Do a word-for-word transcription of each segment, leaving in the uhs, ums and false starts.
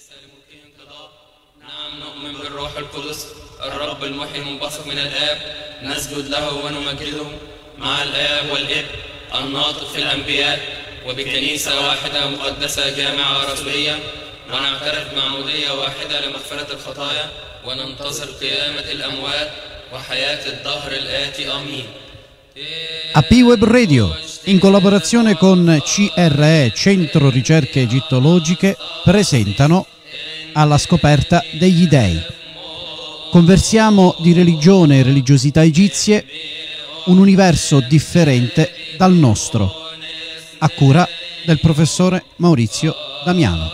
نعم نؤمن بالروح القدس الرب المحيي المنبثق من الآب نسجد له ونمجده مع الآب والابن الناطق في الأنبياء وبكنيسة واحدة مقدسة جامعة رسولية ونعترف بمعمودية واحدة لمغفرة الخطايا وننتظر قيامة الأموات وحياة الدهر الآتي آمين. A P-Web Radio, in collaborazione con C R E, Centro Ricerche Egittologiche, presentano Alla scoperta degli dei. Conversiamo di religione e religiosità egizie un universo differente dal nostro, a cura del professore Maurizio Damiano.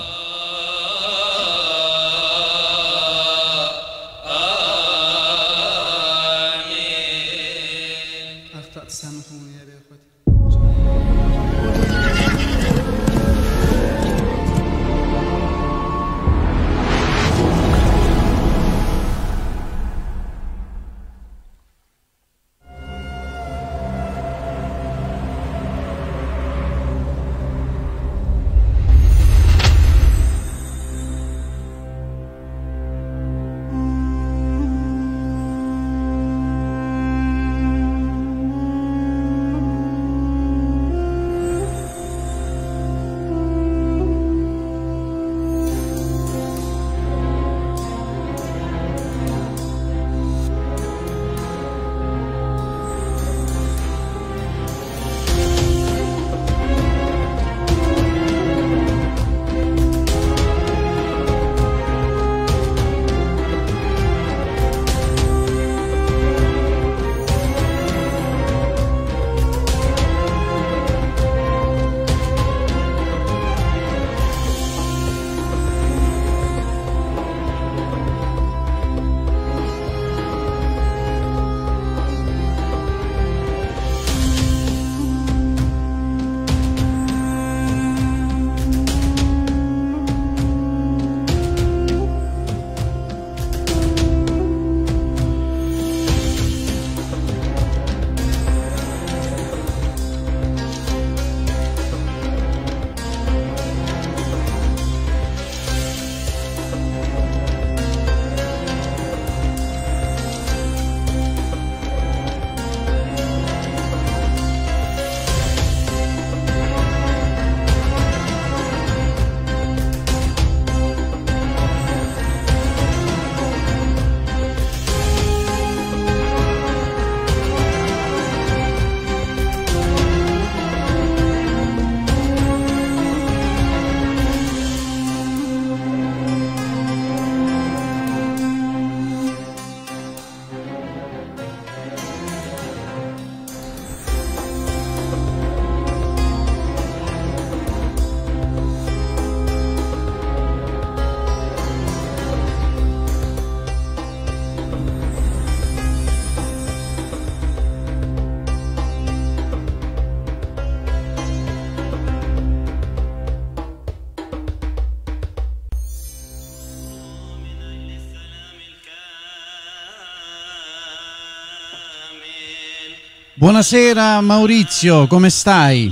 Buonasera Maurizio, come stai?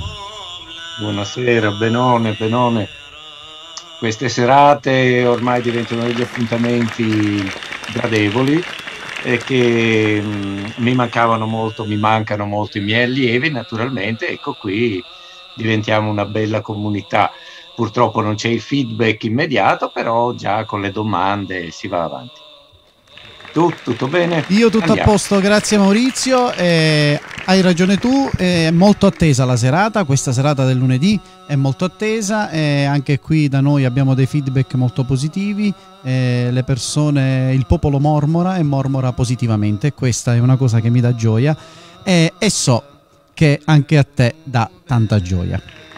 Buonasera, benone, benone. Queste serate ormai diventano degli appuntamenti gradevoli e che mh, mi mancavano molto, mi mancano molto i miei allievi, naturalmente, ecco qui diventiamo una bella comunità. Purtroppo non c'è il feedback immediato, però già con le domande si va avanti. Tu, tutto bene? Io tutto Andiamo. a posto, grazie Maurizio. Eh, hai ragione tu, è molto attesa la serata, questa serata del lunedì è molto attesa e anche qui da noi abbiamo dei feedback molto positivi. Eh, le persone, il popolo mormora e mormora positivamente, e questa è una cosa che mi dà gioia e, e so che anche a te dà tanta gioia.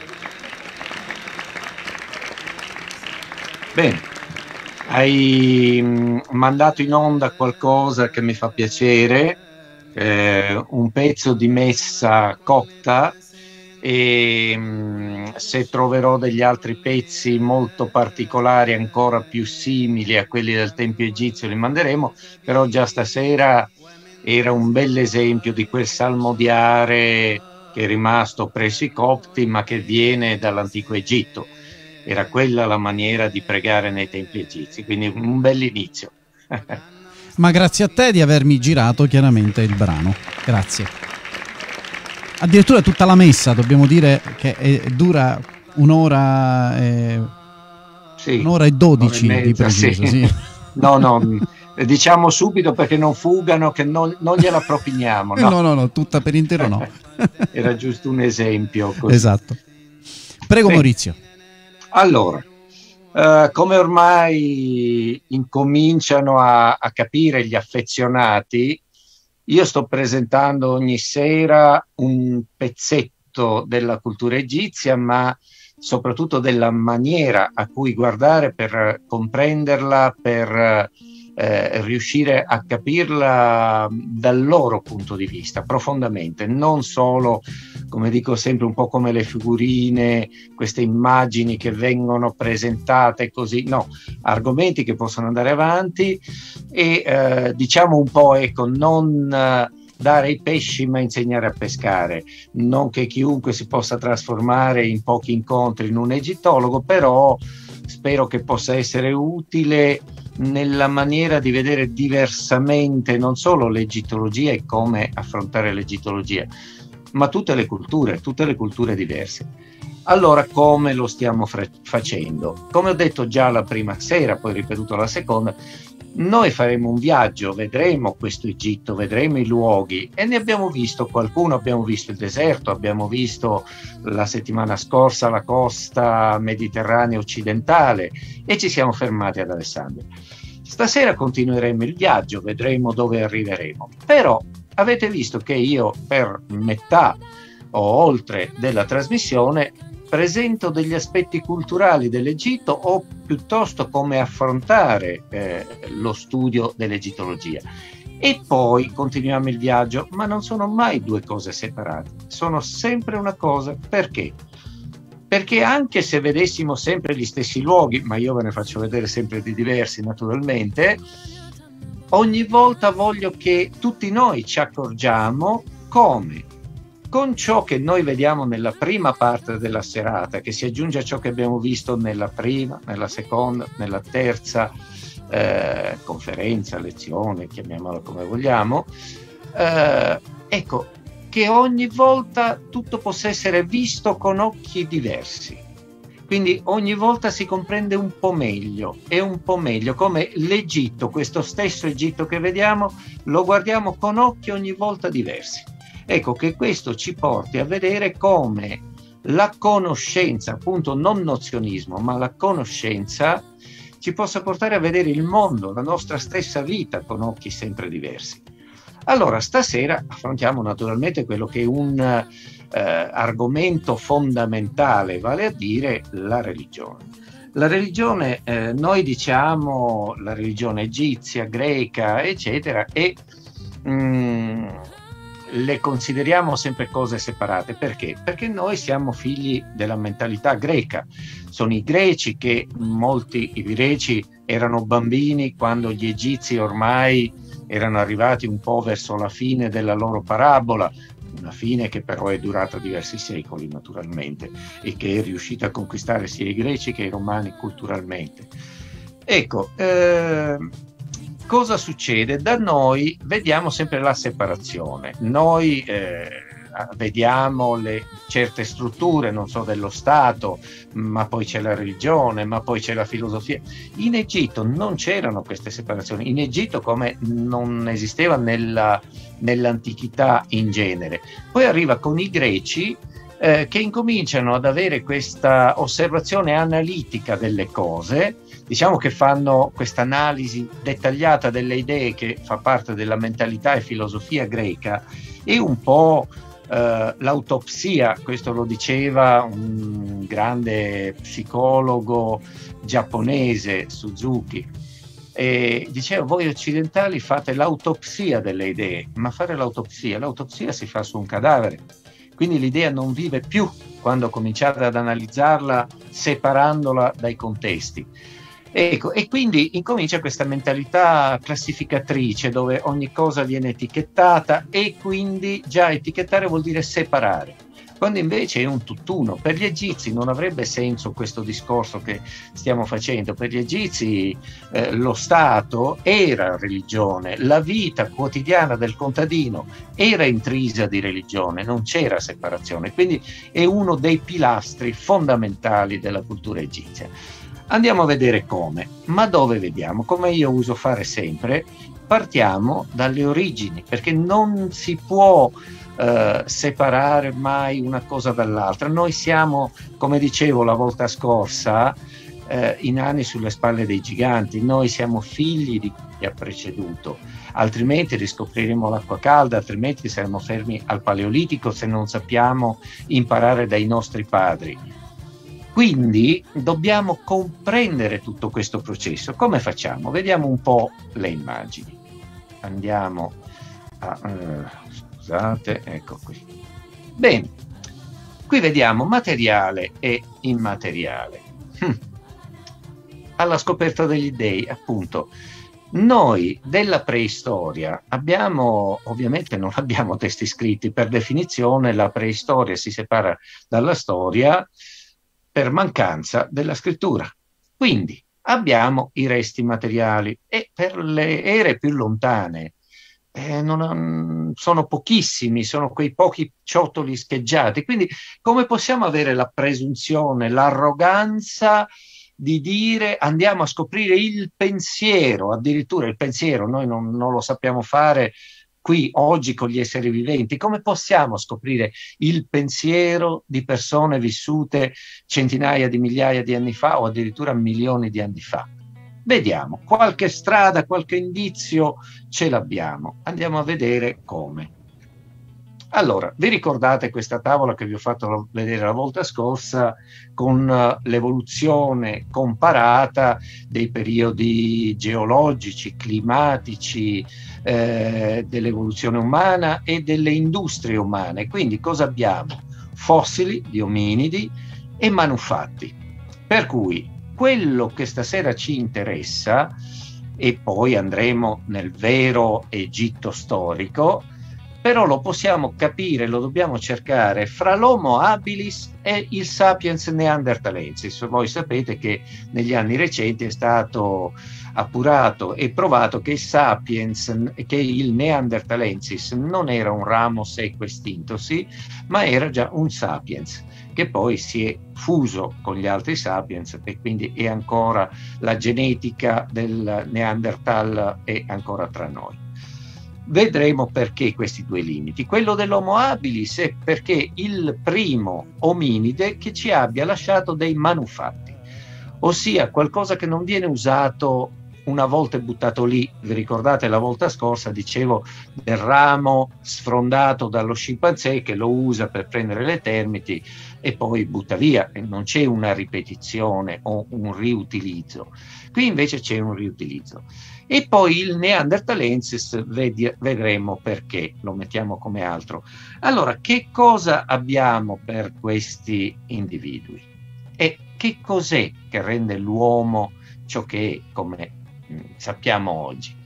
Bene. Hai mh, mandato in onda qualcosa che mi fa piacere, eh, un pezzo di messa cotta e mh, se troverò degli altri pezzi molto particolari, ancora più simili a quelli del Tempio Egizio, li manderemo, però già stasera era un bel esempio di quel salmodiare che è rimasto presso i copti ma che viene dall'antico Egitto. era quella la maniera di pregare nei templi egizi, quindi un bell'inizio. Ma grazie a te di avermi girato chiaramente il brano, grazie. Addirittura tutta la messa, dobbiamo dire che è, dura un'ora e, sì, un'ora e dodici di preciso. Sì. Sì. No, no, diciamo subito perché non fugano, che non, non gliela propiniamo. No, no, no, no, tutta per intero no. Era giusto un esempio. Così. Esatto. Prego. Beh, Maurizio. Allora, uh, come ormai incominciano a, a capire gli affezionati, io sto presentando ogni sera un pezzetto della cultura egizia, ma soprattutto della maniera a cui guardare per comprenderla, per eh, riuscire a capirla dal loro punto di vista, profondamente, non solo, come dico sempre, un po' come le figurine, queste immagini che vengono presentate così, no, argomenti che possono andare avanti e eh, diciamo un po', ecco, non eh, dare i pesci ma insegnare a pescare, non che chiunque si possa trasformare in pochi incontri in un egittologo, però spero che possa essere utile nella maniera di vedere diversamente non solo l'egittologia e come affrontare l'egittologia, ma tutte le culture, tutte le culture diverse. Allora, come lo stiamo facendo? Come ho detto già la prima sera, poi ripetuto la seconda, noi faremo un viaggio, vedremo questo Egitto, vedremo i luoghi e ne abbiamo visto qualcuno, abbiamo visto il deserto, abbiamo visto la settimana scorsa la costa mediterranea occidentale e ci siamo fermati ad Alessandria. Stasera continueremo il viaggio, vedremo dove arriveremo, però avete visto che io per metà o oltre della trasmissione presento degli aspetti culturali dell'Egitto o piuttosto come affrontare eh, lo studio dell'egittologia. E poi continuiamo il viaggio, ma non sono mai due cose separate, sono sempre una cosa. Perché? Perché anche se vedessimo sempre gli stessi luoghi, ma io ve ne faccio vedere sempre di diversi naturalmente, ogni volta voglio che tutti noi ci accorgiamo come con ciò che noi vediamo nella prima parte della serata, che si aggiunge a ciò che abbiamo visto nella prima, nella seconda, nella terza eh, conferenza, lezione, chiamiamola come vogliamo, eh, ecco, che ogni volta tutto possa essere visto con occhi diversi. Quindi ogni volta si comprende un po' meglio e un po' meglio come l'Egitto, questo stesso Egitto che vediamo, lo guardiamo con occhi ogni volta diversi. Ecco, che questo ci porti a vedere come la conoscenza, appunto non nozionismo, ma la conoscenza ci possa portare a vedere il mondo, la nostra stessa vita con occhi sempre diversi. Allora, stasera affrontiamo naturalmente quello che è un eh, argomento fondamentale, vale a dire la religione. La religione, eh, noi diciamo la religione egizia, greca, eccetera, e mm, le consideriamo sempre cose separate. Perché? Perché noi siamo figli della mentalità greca. Sono i greci che, molti i greci erano bambini quando gli egizi ormai erano arrivati un po' verso la fine della loro parabola, una fine che però è durata diversi secoli naturalmente e che è riuscita a conquistare sia i greci che i romani culturalmente. Ecco, eh, cosa succede? Da noi vediamo sempre la separazione. Noi eh, vediamo le certe strutture, non so, dello Stato, ma poi c'è la religione, ma poi c'è la filosofia. In Egitto non c'erano queste separazioni. In Egitto, come non esisteva nella, nell'antichità in genere. Poi arriva con i greci eh, che incominciano ad avere questa osservazione analitica delle cose. Diciamo che fanno questa analisi dettagliata delle idee che fa parte della mentalità e filosofia greca e un po' eh, l'autopsia, questo lo diceva un grande psicologo giapponese, Suzuki, e diceva: voi occidentali fate l'autopsia delle idee, ma fare l'autopsia, l'autopsia si fa su un cadavere, quindi l'idea non vive più quando cominciate ad analizzarla separandola dai contesti. Ecco, e quindi incomincia questa mentalità classificatrice dove ogni cosa viene etichettata e quindi già etichettare vuol dire separare. quando invece è un tutt'uno. Per gli egizi non avrebbe senso questo discorso che stiamo facendo. Per gli egizi eh, lo Stato era religione, la vita quotidiana del contadino era intrisa di religione, non c'era separazione, quindi è uno dei pilastri fondamentali della cultura egizia. Andiamo a vedere come, ma dove vediamo? Come io uso fare sempre, partiamo dalle origini, perché non si può Uh, separare mai una cosa dall'altra. Noi siamo, come dicevo la volta scorsa, uh, i nani sulle spalle dei giganti, noi siamo figli di chi ha preceduto, altrimenti riscopriremo l'acqua calda, altrimenti saremo fermi al Paleolitico se non sappiamo imparare dai nostri padri. Quindi dobbiamo comprendere tutto questo processo. Come facciamo? Vediamo un po' le immagini. Andiamo a... Uh, Scusate, ecco qui. Bene, qui vediamo materiale e immateriale. Hm. Alla scoperta degli dei, appunto, noi della preistoria abbiamo, ovviamente non abbiamo testi scritti, per definizione la preistoria si separa dalla storia per mancanza della scrittura. Quindi abbiamo i resti materiali e per le ere più lontane Eh, non, sono pochissimi, sono quei pochi ciottoli scheggiati. Quindi come possiamo avere la presunzione, l'arroganza di dire andiamo a scoprire il pensiero, addirittura il pensiero, noi non, non lo sappiamo fare qui oggi con gli esseri viventi, come possiamo scoprire il pensiero di persone vissute centinaia di migliaia di anni fa o addirittura milioni di anni fa? Vediamo, qualche strada, qualche indizio ce l'abbiamo. Andiamo a vedere come. Allora, vi ricordate questa tavola che vi ho fatto vedere la volta scorsa con uh, l'evoluzione comparata dei periodi geologici, climatici, eh, dell'evoluzione umana e delle industrie umane. Quindi cosa abbiamo? Fossili di ominidi e manufatti. Per cui quello che stasera ci interessa, e poi andremo nel vero Egitto storico, però lo possiamo capire, lo dobbiamo cercare fra l'Homo habilis e il Sapiens neanderthalensis. Voi sapete che negli anni recenti è stato appurato e provato che il Sapiens, che il neanderthalensis non era un ramo secco estintosi, ma era già un Sapiens, che poi si è fuso con gli altri Sapiens e quindi è ancora la genetica del Neanderthal è ancora tra noi. Vedremo perché questi due limiti. Quello dell'Homo habilis è perché il primo ominide che ci abbia lasciato dei manufatti, ossia qualcosa che non viene usato una volta buttato lì. Vi ricordate la volta scorsa dicevo del ramo sfrondato dallo scimpanzé che lo usa per prendere le termiti e poi butta via, e non c'è una ripetizione o un riutilizzo. Qui invece c'è un riutilizzo. E poi il neanderthalensis, vedi, vedremo perché lo mettiamo come altro. Allora, che cosa abbiamo per questi individui? E che cos'è che rende l'uomo ciò che è, come mh, sappiamo oggi?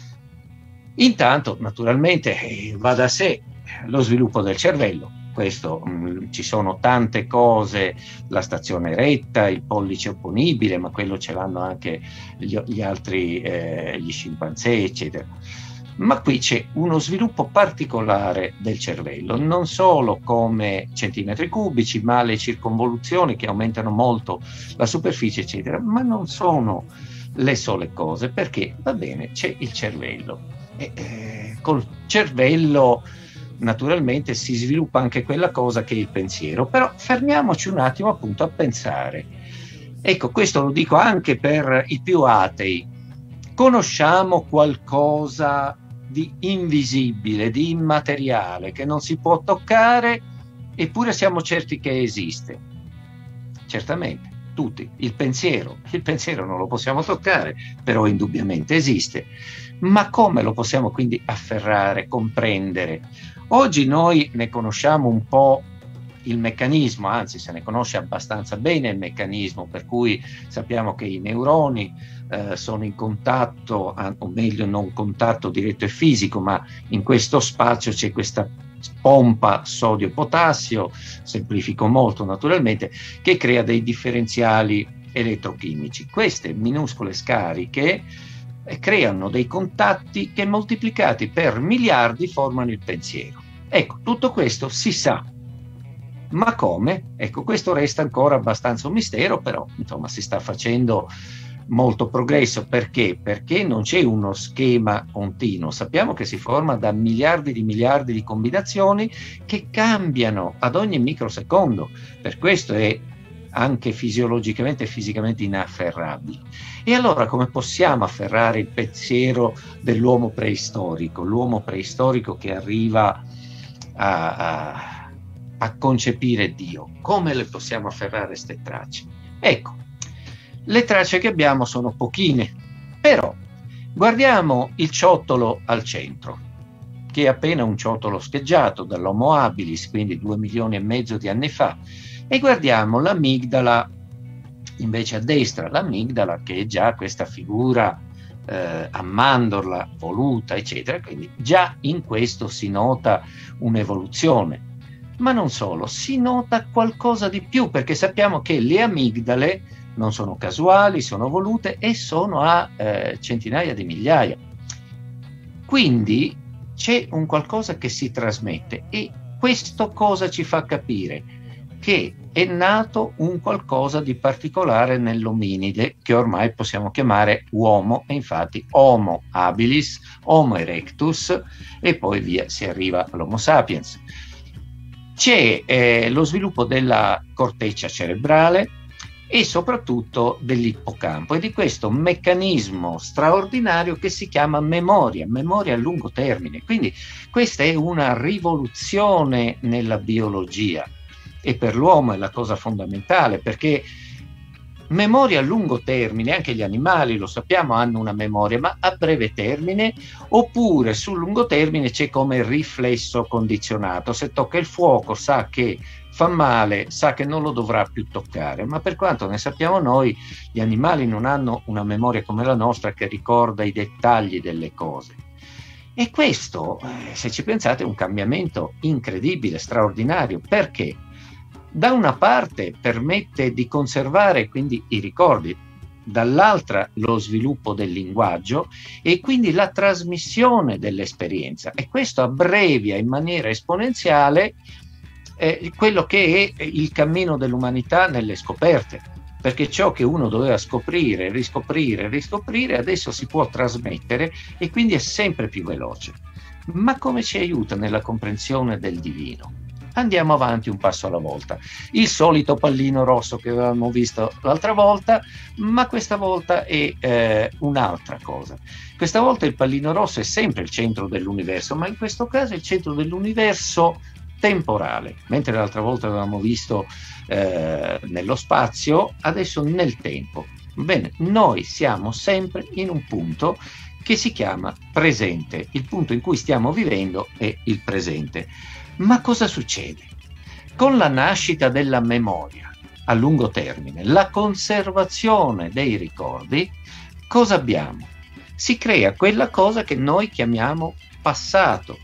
Intanto, naturalmente, eh, va da sé lo sviluppo del cervello. Questo, mh, ci sono tante cose, la stazione retta, il pollice opponibile, ma quello ce l'hanno anche gli, gli altri, eh, gli scimpanzé, eccetera. Ma qui c'è uno sviluppo particolare del cervello, non solo come centimetri cubici, ma le circonvoluzioni che aumentano molto la superficie, eccetera, ma non sono le sole cose, perché va bene, c'è il cervello. E, eh, col cervello naturalmente si sviluppa anche quella cosa che è il pensiero, però fermiamoci un attimo appunto a pensare. Ecco, questo lo dico anche per i più atei. Conosciamo qualcosa di invisibile, di immateriale, che non si può toccare, eppure siamo certi che esiste? Certamente, tutti. Il pensiero, il pensiero non lo possiamo toccare, però indubbiamente esiste. Ma come lo possiamo quindi afferrare, comprendere? Oggi noi ne conosciamo un po' il meccanismo, anzi se ne conosce abbastanza bene il meccanismo, per cui sappiamo che i neuroni eh, sono in contatto, o meglio non contatto diretto e fisico, ma in questo spazio c'è questa pompa sodio-potassio, semplifico molto naturalmente, che crea dei differenziali elettrochimici. Queste minuscole scariche eh, creano dei contatti che moltiplicati per miliardi formano il pensiero. Ecco, tutto questo si sa. Ma come? Ecco, questo resta ancora abbastanza un mistero, però insomma si sta facendo molto progresso. Perché? Perché non c'è uno schema continuo. Sappiamo che si forma da miliardi di miliardi di combinazioni che cambiano ad ogni microsecondo. Per questo è anche fisiologicamente e fisicamente inafferrabile. E allora come possiamo afferrare il pensiero dell'uomo preistorico? L'uomo preistorico che arriva a... a a concepire Dio. Come le possiamo afferrare queste tracce? Ecco, le tracce che abbiamo sono pochine, però guardiamo il ciottolo al centro, che è appena un ciottolo scheggiato dall'Homo habilis, quindi due milioni e mezzo di anni fa, e guardiamo l'amigdala invece a destra, l'amigdala che è già questa figura eh, a mandorla voluta, eccetera, quindi già in questo si nota un'evoluzione. Ma non solo, si nota qualcosa di più, perché sappiamo che le amigdale non sono casuali, sono volute e sono a eh, centinaia di migliaia. Quindi c'è un qualcosa che si trasmette, e questo cosa ci fa capire? Che è nato un qualcosa di particolare nell'ominide, che ormai possiamo chiamare uomo, e infatti Homo habilis, Homo erectus, e poi via si arriva all'Homo sapiens. C'è eh, lo sviluppo della corteccia cerebrale e soprattutto dell'ippocampo, e di questo meccanismo straordinario che si chiama memoria, memoria a lungo termine. Quindi questa è una rivoluzione nella biologia, e per l'uomo è la cosa fondamentale, perché memoria a lungo termine, anche gli animali lo sappiamo hanno una memoria, ma a breve termine, oppure sul lungo termine c'è come riflesso condizionato. Se tocca il fuoco sa che fa male, sa che non lo dovrà più toccare, ma per quanto ne sappiamo noi, gli animali non hanno una memoria come la nostra che ricorda i dettagli delle cose. E questo, se ci pensate, è un cambiamento incredibile, straordinario. Perché? Da una parte permette di conservare quindi i ricordi, dall'altra lo sviluppo del linguaggio e quindi la trasmissione dell'esperienza, e questo abbrevia in maniera esponenziale eh, quello che è il cammino dell'umanità nelle scoperte, perché ciò che uno doveva scoprire, riscoprire, riscoprire, adesso si può trasmettere e quindi è sempre più veloce. Ma come ci aiuta nella comprensione del divino? Andiamo avanti un passo alla volta. Il solito pallino rosso che avevamo visto l'altra volta, ma questa volta è eh, un'altra cosa. Questa volta il pallino rosso è sempre il centro dell'universo, ma in questo caso è il centro dell'universo temporale. Mentre l'altra volta avevamo visto eh, nello spazio, adesso nel tempo. Bene, noi siamo sempre in un punto che si chiama presente. Il punto in cui stiamo vivendo è il presente. Ma cosa succede? Con la nascita della memoria a lungo termine, la conservazione dei ricordi, cosa abbiamo? Si crea quella cosa che noi chiamiamo passato.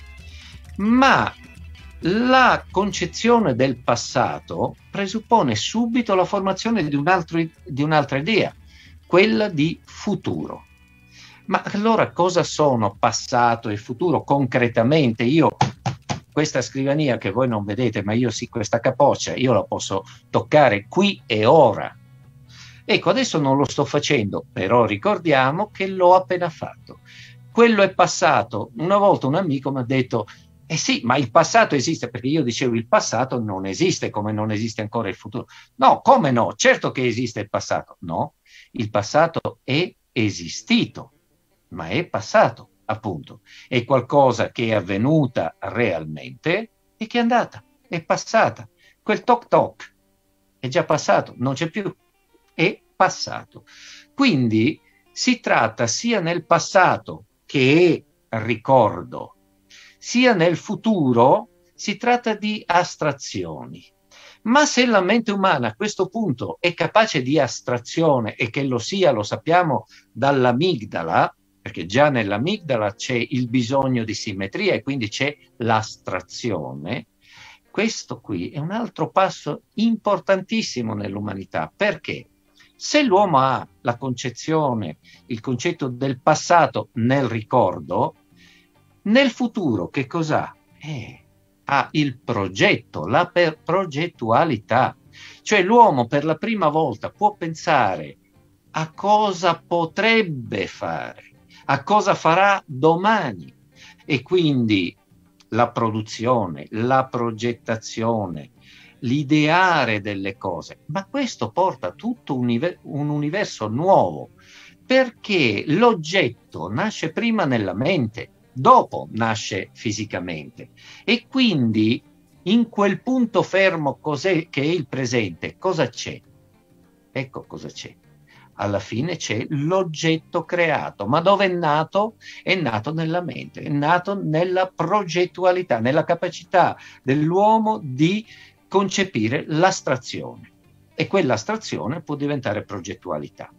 Ma la concezione del passato presuppone subito la formazione di un altro, di un'altra idea, quella di futuro. Ma allora cosa sono passato e futuro concretamente? Io questa scrivania che voi non vedete, ma io sì, questa capoccia, io la posso toccare qui e ora. Ecco, adesso non lo sto facendo, però ricordiamo che l'ho appena fatto. Quello è passato. Una volta un amico mi ha detto, eh sì, ma il passato esiste, perché io dicevo il passato non esiste, come non esiste ancora il futuro. No, come no? Certo che esiste il passato. No, il passato è esistito, ma è passato. Appunto, è qualcosa che è avvenuta realmente e che è andata, è passata. Quel toc toc è già passato, non c'è più, è passato. Quindi si tratta sia nel passato che è ricordo, sia nel futuro si tratta di astrazioni. Ma se la mente umana a questo punto è capace di astrazione, e che lo sia, lo sappiamo dall'amigdala, perché già nell'amigdala c'è il bisogno di simmetria e quindi c'è l'astrazione. Questo qui è un altro passo importantissimo nell'umanità, perché se l'uomo ha la concezione, il concetto del passato nel ricordo, nel futuro che cos'ha? Eh, ha il progetto, la per- progettualità. Cioè l'uomo per la prima volta può pensare a cosa potrebbe fare, a cosa farà domani, e quindi la produzione, la progettazione, l'ideare delle cose. Ma questo porta tutto un, un universo nuovo, perché l'oggetto nasce prima nella mente, dopo nasce fisicamente, e quindi in quel punto fermo cos'è che è il presente, cosa c'è? Ecco cosa c'è. Alla fine c'è l'oggetto creato, ma dove è nato? È nato nella mente, è nato nella progettualità, nella capacità dell'uomo di concepire l'astrazione, e quell'astrazione può diventare progettualità.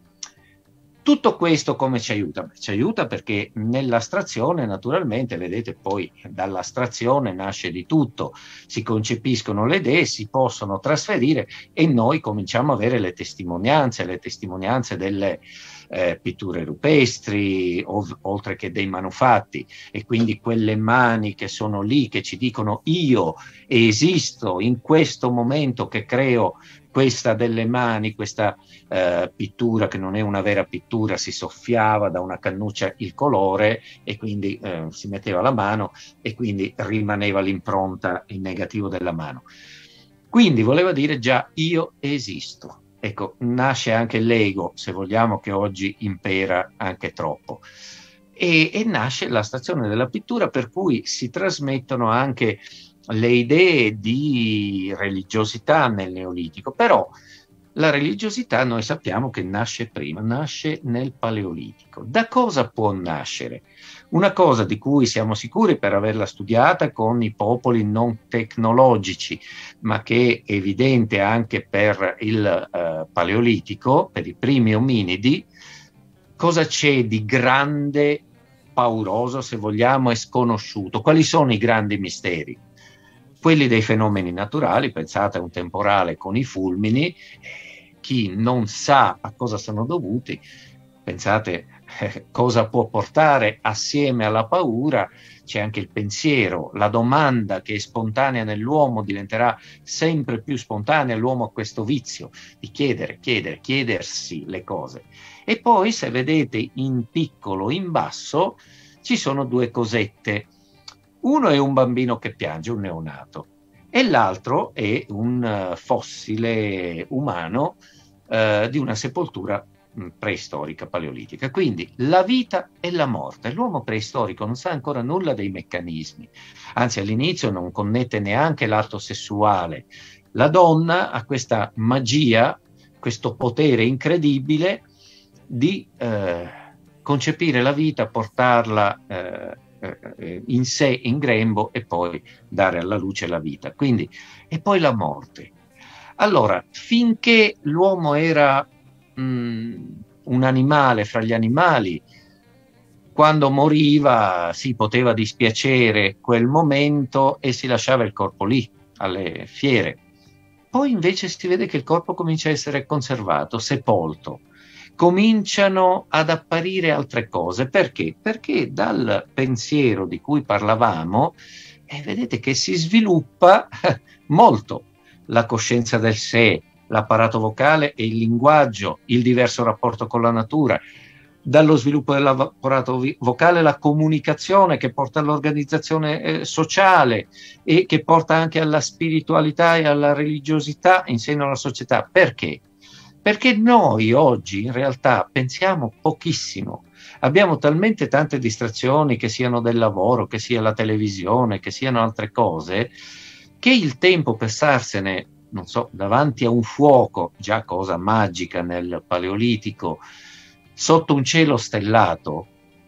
Tutto questo come ci aiuta? Ci aiuta perché nell'astrazione, naturalmente, vedete, poi dall'astrazione nasce di tutto, si concepiscono le idee, si possono trasferire e noi cominciamo a avere le testimonianze, le testimonianze delle eh, pitture rupestri, ov- oltre che dei manufatti, e quindi quelle mani che sono lì, che ci dicono io esisto in questo momento che creo questa delle mani, questa eh, pittura che non è una vera pittura, si soffiava da una cannuccia il colore e quindi eh, si metteva la mano e quindi rimaneva l'impronta in negativo della mano. Quindi voleva dire già io esisto. Ecco, nasce anche l'ego, se vogliamo, che oggi impera anche troppo. E, e nasce la stazione della pittura, per cui si trasmettono anche le idee di religiosità nel Neolitico, però la religiosità noi sappiamo che nasce prima, nasce nel Paleolitico. Da cosa può nascere? Una cosa di cui siamo sicuri per averla studiata con i popoli non tecnologici, ma che è evidente anche per il uh, Paleolitico, per i primi ominidi, cosa c'è di grande, pauroso, se vogliamo, e sconosciuto? Quali sono i grandi misteri? Quelli dei fenomeni naturali, pensate a un temporale con i fulmini, chi non sa a cosa sono dovuti, pensate eh, cosa può portare assieme alla paura, c'è anche il pensiero, la domanda che è spontanea nell'uomo diventerà sempre più spontanea, l'uomo ha questo vizio di chiedere, chiedere, chiedersi le cose. E poi se vedete in piccolo, in basso, ci sono due cosette. Uno è un bambino che piange, un neonato, e l'altro è un uh, fossile umano uh, di una sepoltura mh, preistorica, paleolitica. Quindi la vita e la morte. L'uomo preistorico non sa ancora nulla dei meccanismi, anzi all'inizio non connette neanche l'atto sessuale. La donna ha questa magia, questo potere incredibile di uh, concepire la vita, portarla uh, in sé, in grembo, e poi dare alla luce la vita. Quindi, e poi la morte. Allora, finché l'uomo era mh, un animale fra gli animali, quando moriva si poteva dispiacere quel momento e si lasciava il corpo lì, alle fiere. Poi invece si vede che il corpo comincia a essere conservato, sepolto. Cominciano ad apparire altre cose. Perché? Perché dal pensiero di cui parlavamo, eh, vedete che si sviluppa molto la coscienza del sé, l'apparato vocale e il linguaggio, il diverso rapporto con la natura. Dallo sviluppo dell'apparato vocale la comunicazione che porta all'organizzazione eh, sociale e che porta anche alla spiritualità e alla religiosità in seno alla società. Perché? Perché noi oggi in realtà pensiamo pochissimo, abbiamo talmente tante distrazioni, che siano del lavoro, che sia la televisione, che siano altre cose, che il tempo per starsene, non so, davanti a un fuoco, già cosa magica nel Paleolitico, sotto un cielo stellato,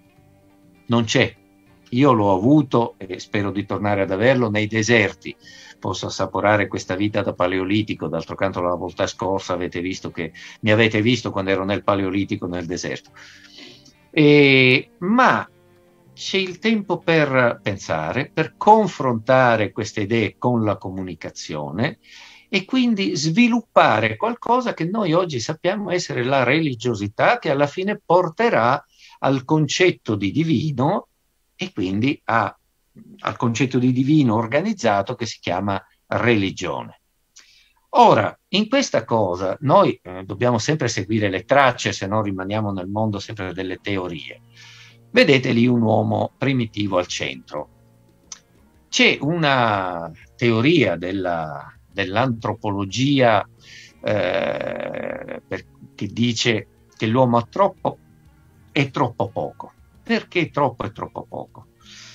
non c'è. Io l'ho avuto e spero di tornare ad averlo nei deserti. Posso assaporare questa vita da paleolitico. D'altro canto la volta scorsa avete visto che mi avete visto quando ero nel Paleolitico nel deserto. E, ma c'è il tempo per pensare, per confrontare queste idee con la comunicazione e quindi sviluppare qualcosa che noi oggi sappiamo essere la religiosità, che alla fine porterà al concetto di divino e quindi a, al concetto di divino organizzato che si chiama religione. Ora, in questa cosa noi eh, dobbiamo sempre seguire le tracce, se no rimaniamo nel mondo sempre delle teorie. Vedete lì un uomo primitivo al centro. C'è una teoria della, dell'antropologia eh, per, che dice che l'uomo ha troppo e troppo poco. Perché troppo e troppo poco?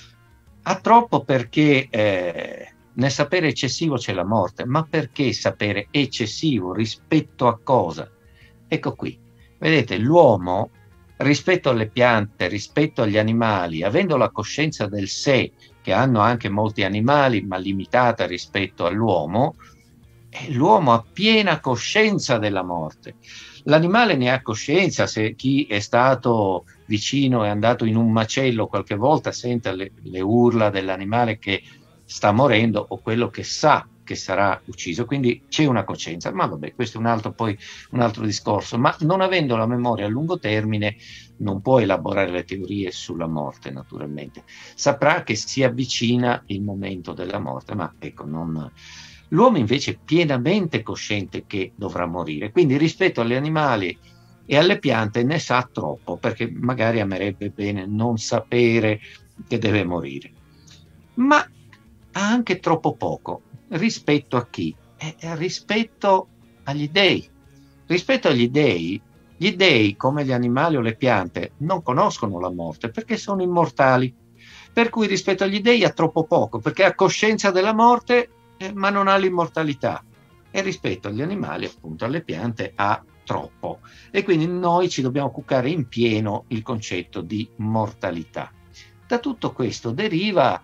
Ha troppo perché eh, nel sapere eccessivo c'è la morte, ma perché sapere eccessivo rispetto a cosa? Ecco qui, vedete, l'uomo rispetto alle piante, rispetto agli animali, avendo la coscienza del sé, che hanno anche molti animali, ma limitata rispetto all'uomo, l'uomo ha piena coscienza della morte. L'animale ne ha coscienza, se chi è stato vicino, è andato in un macello qualche volta, sente le, le urla dell'animale che sta morendo o quello che sa che sarà ucciso, quindi c'è una coscienza. Ma vabbè, questo è un altro, poi, un altro discorso, ma non avendo la memoria a lungo termine non può elaborare le teorie sulla morte, naturalmente. Saprà che si avvicina il momento della morte, ma ecco, non... L'uomo invece è pienamente cosciente che dovrà morire, quindi rispetto agli animali e alle piante ne sa troppo, perché magari amerebbe bene non sapere che deve morire. Ma ha anche troppo poco. Rispetto a chi? Eh, rispetto agli dei. Rispetto agli dei, gli dei, come gli animali o le piante, non conoscono la morte perché sono immortali. Per cui rispetto agli dei ha troppo poco, perché ha coscienza della morte, eh, ma non ha l'immortalità. E rispetto agli animali, appunto, alle piante, ha troppo. E quindi noi ci dobbiamo cuccare in pieno il concetto di mortalità. Da tutto questo deriva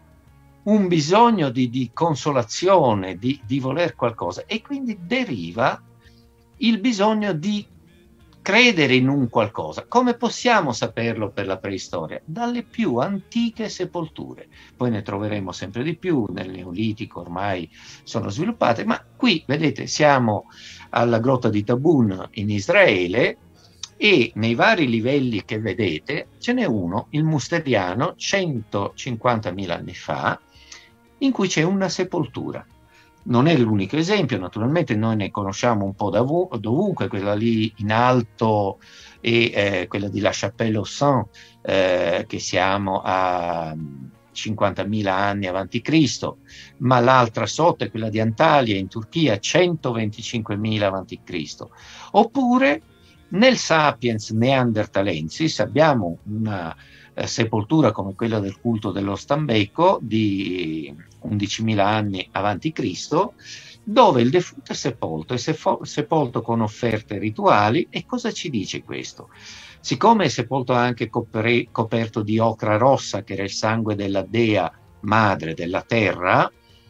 un bisogno di, di consolazione, di, di voler qualcosa, e quindi deriva il bisogno di credere in un qualcosa. Come possiamo saperlo per la preistoria? Dalle più antiche sepolture. Poi ne troveremo sempre di più, nel Neolitico ormai sono sviluppate, ma qui, vedete, siamo alla grotta di Tabun in Israele, e nei vari livelli che vedete ce n'è uno, il Musteriano, centocinquantamila anni fa, in cui c'è una sepoltura. Non è l'unico esempio, naturalmente noi ne conosciamo un po' dovunque, quella lì in alto e eh, quella di La Chapelle-aux-Saints, eh, che siamo a cinquantamila anni avanti Cristo, ma l'altra sotto è quella di Antalya in Turchia, centoventicinquemila avanti Cristo. Oppure nel Sapiens Neanderthalensis abbiamo una eh, sepoltura come quella del culto dello Stambecco di undicimila anni avanti Cristo, dove il defunto è sepolto, è sepolto con offerte rituali. E cosa ci dice questo? Siccome è sepolto anche copre- coperto di ocra rossa, che era il sangue della dea madre della terra,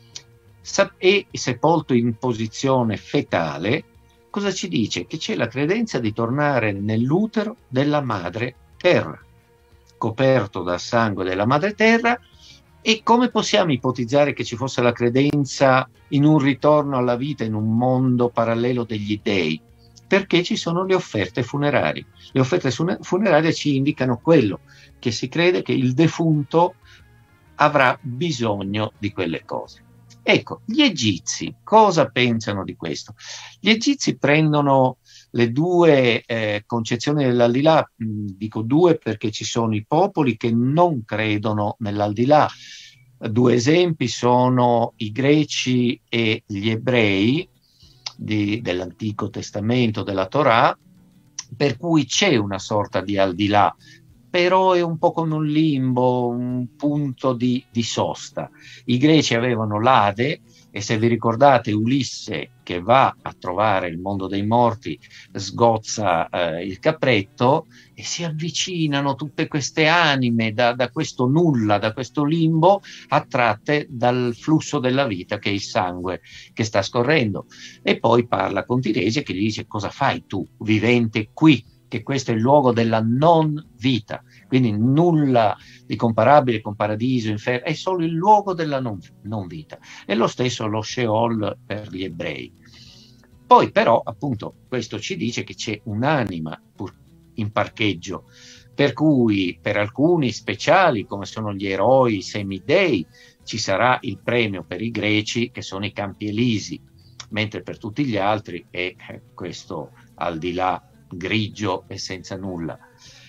e sepolto in posizione fetale, cosa ci dice? Che c'è la credenza di tornare nell'utero della madre terra, coperto dal sangue della madre terra. E come possiamo ipotizzare che ci fosse la credenza in un ritorno alla vita in un mondo parallelo degli dei? Perché ci sono le offerte funerarie. Le offerte funerarie ci indicano quello, che si crede che il defunto avrà bisogno di quelle cose. Ecco, gli egizi cosa pensano di questo? Gli egizi prendono le due eh, concezioni dell'aldilà, mh, dico due perché ci sono i popoli che non credono nell'aldilà. Due esempi sono i greci e gli ebrei di, dell'Antico Testamento, della Torah, per cui c'è una sorta di aldilà, però è un po' come un limbo, un punto di, di sosta. I greci avevano l'Ade, e se vi ricordate Ulisse che va a trovare il mondo dei morti, sgozza eh, il capretto e si avvicinano tutte queste anime da, da questo nulla, da questo limbo, attratte dal flusso della vita che è il sangue che sta scorrendo. E poi parla con Tiresi che gli dice: cosa fai tu vivente qui? che questo è il luogo della non vita, quindi nulla di comparabile con paradiso, inferno, è solo il luogo della non, non vita. E lo stesso lo Sheol per gli ebrei. Poi però, appunto, questo ci dice che c'è un'anima pur in parcheggio, per cui per alcuni speciali, come sono gli eroi, i semidei, ci sarà il premio per i greci, che sono i campi elisi, mentre per tutti gli altri è questo al di là grigio e senza nulla.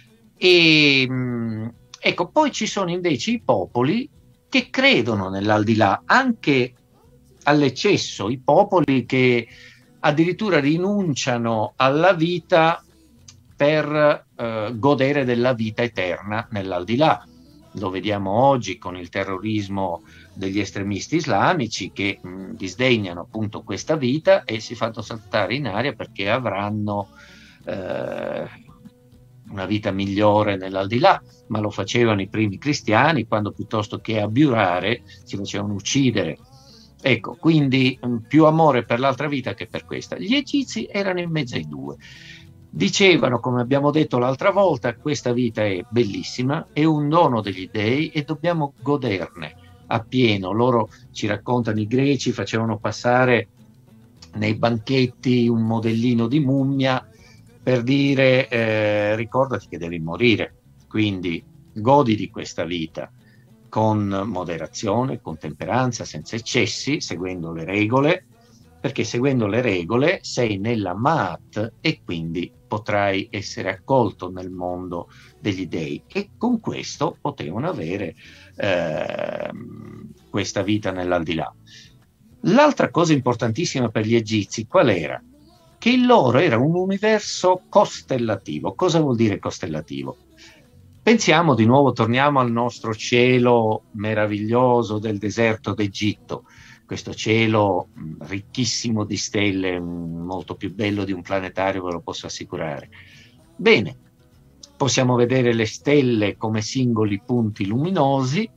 E ecco, poi ci sono invece i popoli che credono nell'aldilà, anche all'eccesso, i popoli che addirittura rinunciano alla vita per eh, godere della vita eterna nell'aldilà. Lo vediamo oggi con il terrorismo degli estremisti islamici che mh, disdegnano appunto questa vita e si fanno saltare in aria perché avranno eh, una vita migliore nell'aldilà, ma lo facevano i primi cristiani quando piuttosto che abiurare si facevano uccidere. Ecco, quindi mh, più amore per l'altra vita che per questa. Gli egizi erano in mezzo ai due. Dicevano, come abbiamo detto l'altra volta, questa vita è bellissima, è un dono degli dei e dobbiamo goderne appieno. Loro ci raccontano, i greci facevano passare nei banchetti un modellino di mummia per dire eh, ricordati che devi morire, quindi godi di questa vita con moderazione, con temperanza, senza eccessi, seguendo le regole, perché seguendo le regole sei nella Ma'at e quindi potrai essere accolto nel mondo degli dei, e con questo potevano avere eh, questa vita nell'aldilà. L'altra cosa importantissima per gli egizi qual era? Che il loro era un universo costellativo. Cosa vuol dire costellativo? Pensiamo di nuovo, torniamo al nostro cielo meraviglioso del deserto d'Egitto, questo cielo ricchissimo di stelle, molto più bello di un planetario, ve lo posso assicurare. Bene, possiamo vedere le stelle come singoli punti luminosi,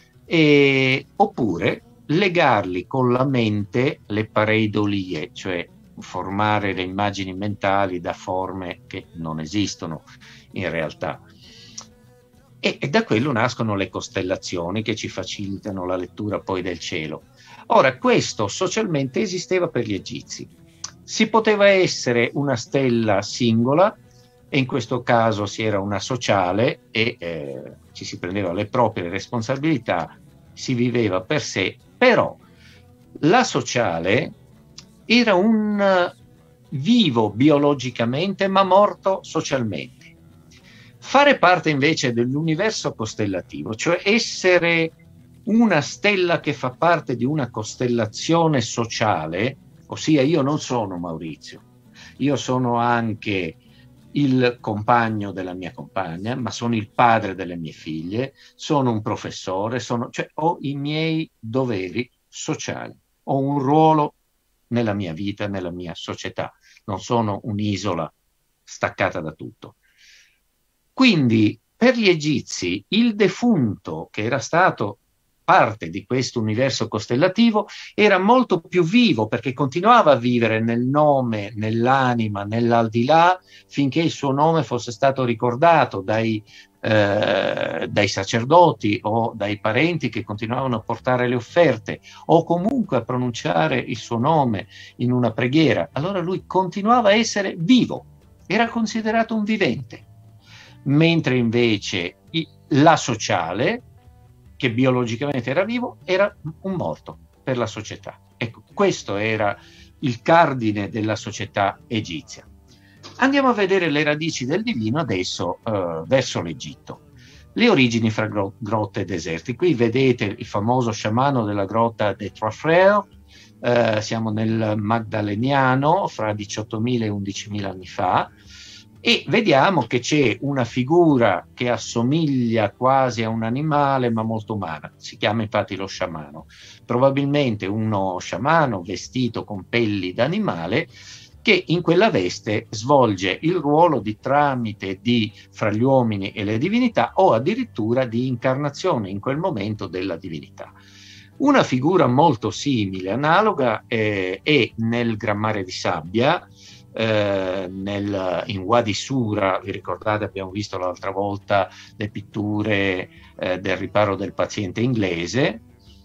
e, oppure legarli con la mente, le pareidolie, cioè formare le immagini mentali da forme che non esistono in realtà. E, e da quello nascono le costellazioni che ci facilitano la lettura poi del cielo. Ora, questo socialmente esisteva per gli egizi. Si poteva essere una stella singola, e in questo caso si era una sociale e eh, ci si prendeva le proprie responsabilità, si viveva per sé, però la sociale era un vivo biologicamente ma morto socialmente. Fare parte invece dell'universo costellativo, cioè essere una stella che fa parte di una costellazione sociale, ossia io non sono Maurizio, io sono anche il compagno della mia compagna, ma sono il padre delle mie figlie, sono un professore, sono, cioè ho i miei doveri sociali, ho un ruolo nella mia vita, nella mia società, non sono un'isola staccata da tutto. Quindi per gli egizi il defunto, che era stato parte di questo universo costellativo, era molto più vivo perché continuava a vivere nel nome, nell'anima, nell'aldilà, finché il suo nome fosse stato ricordato dai, eh, dai sacerdoti o dai parenti che continuavano a portare le offerte o comunque a pronunciare il suo nome in una preghiera. Allora lui continuava a essere vivo, era considerato un vivente, mentre invece la sociale, che biologicamente era vivo, era un morto per la società. Ecco, questo era il cardine della società egizia. Andiamo a vedere le radici del divino adesso eh, verso l'Egitto. Le origini fra gro- grotte e deserti. Qui vedete il famoso sciamano della grotta de Trois Frères, eh, siamo nel Magdaleniano, fra diciottomila e undicimila anni fa, e vediamo che c'è una figura che assomiglia quasi a un animale ma molto umana, si chiama infatti lo sciamano, probabilmente uno sciamano vestito con pelli d'animale che in quella veste svolge il ruolo di tramite di, fra gli uomini e le divinità, o addirittura di incarnazione in quel momento della divinità. Una figura molto simile, analoga, eh, è nel Grammare di Sabbia, eh, nel, in Wadi Sura, vi ricordate, abbiamo visto l'altra volta le pitture eh, del riparo del paziente inglese,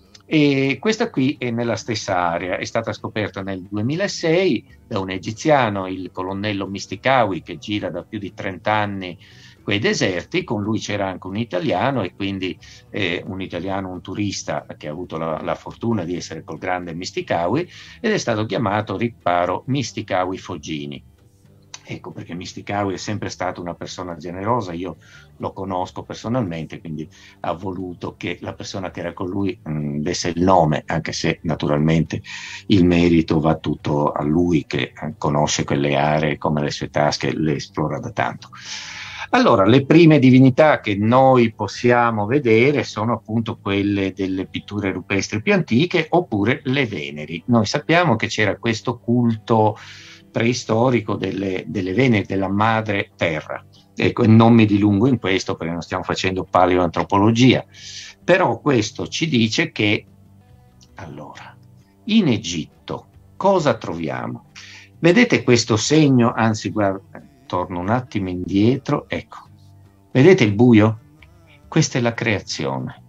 e questa qui è nella stessa area, è stata scoperta nel duemilasei da un egiziano, il colonnello Mistikawi, che gira da più di trenta anni quei deserti. Con lui c'era anche un italiano, e quindi eh, un italiano, un turista che ha avuto la, la fortuna di essere col grande Mistikawi, ed è stato chiamato riparo Mistikawi Foggini. Ecco perché Mistikawi è sempre stato una persona generosa, io lo conosco personalmente, quindi ha voluto che la persona che era con lui mh, desse il nome, anche se naturalmente il merito va tutto a lui, che eh, conosce quelle aree come le sue tasche, le esplora da tanto. Allora, le prime divinità che noi possiamo vedere sono appunto quelle delle pitture rupestri più antiche, oppure le Veneri. Noi sappiamo che c'era questo culto preistorico delle, delle Veneri, della madre terra. Ecco, non mi dilungo in questo perché non stiamo facendo paleoantropologia, però questo ci dice che, allora, in Egitto cosa troviamo? Vedete questo segno, anzi guarda, torno un attimo indietro, ecco, vedete il buio? Questa è la creazione.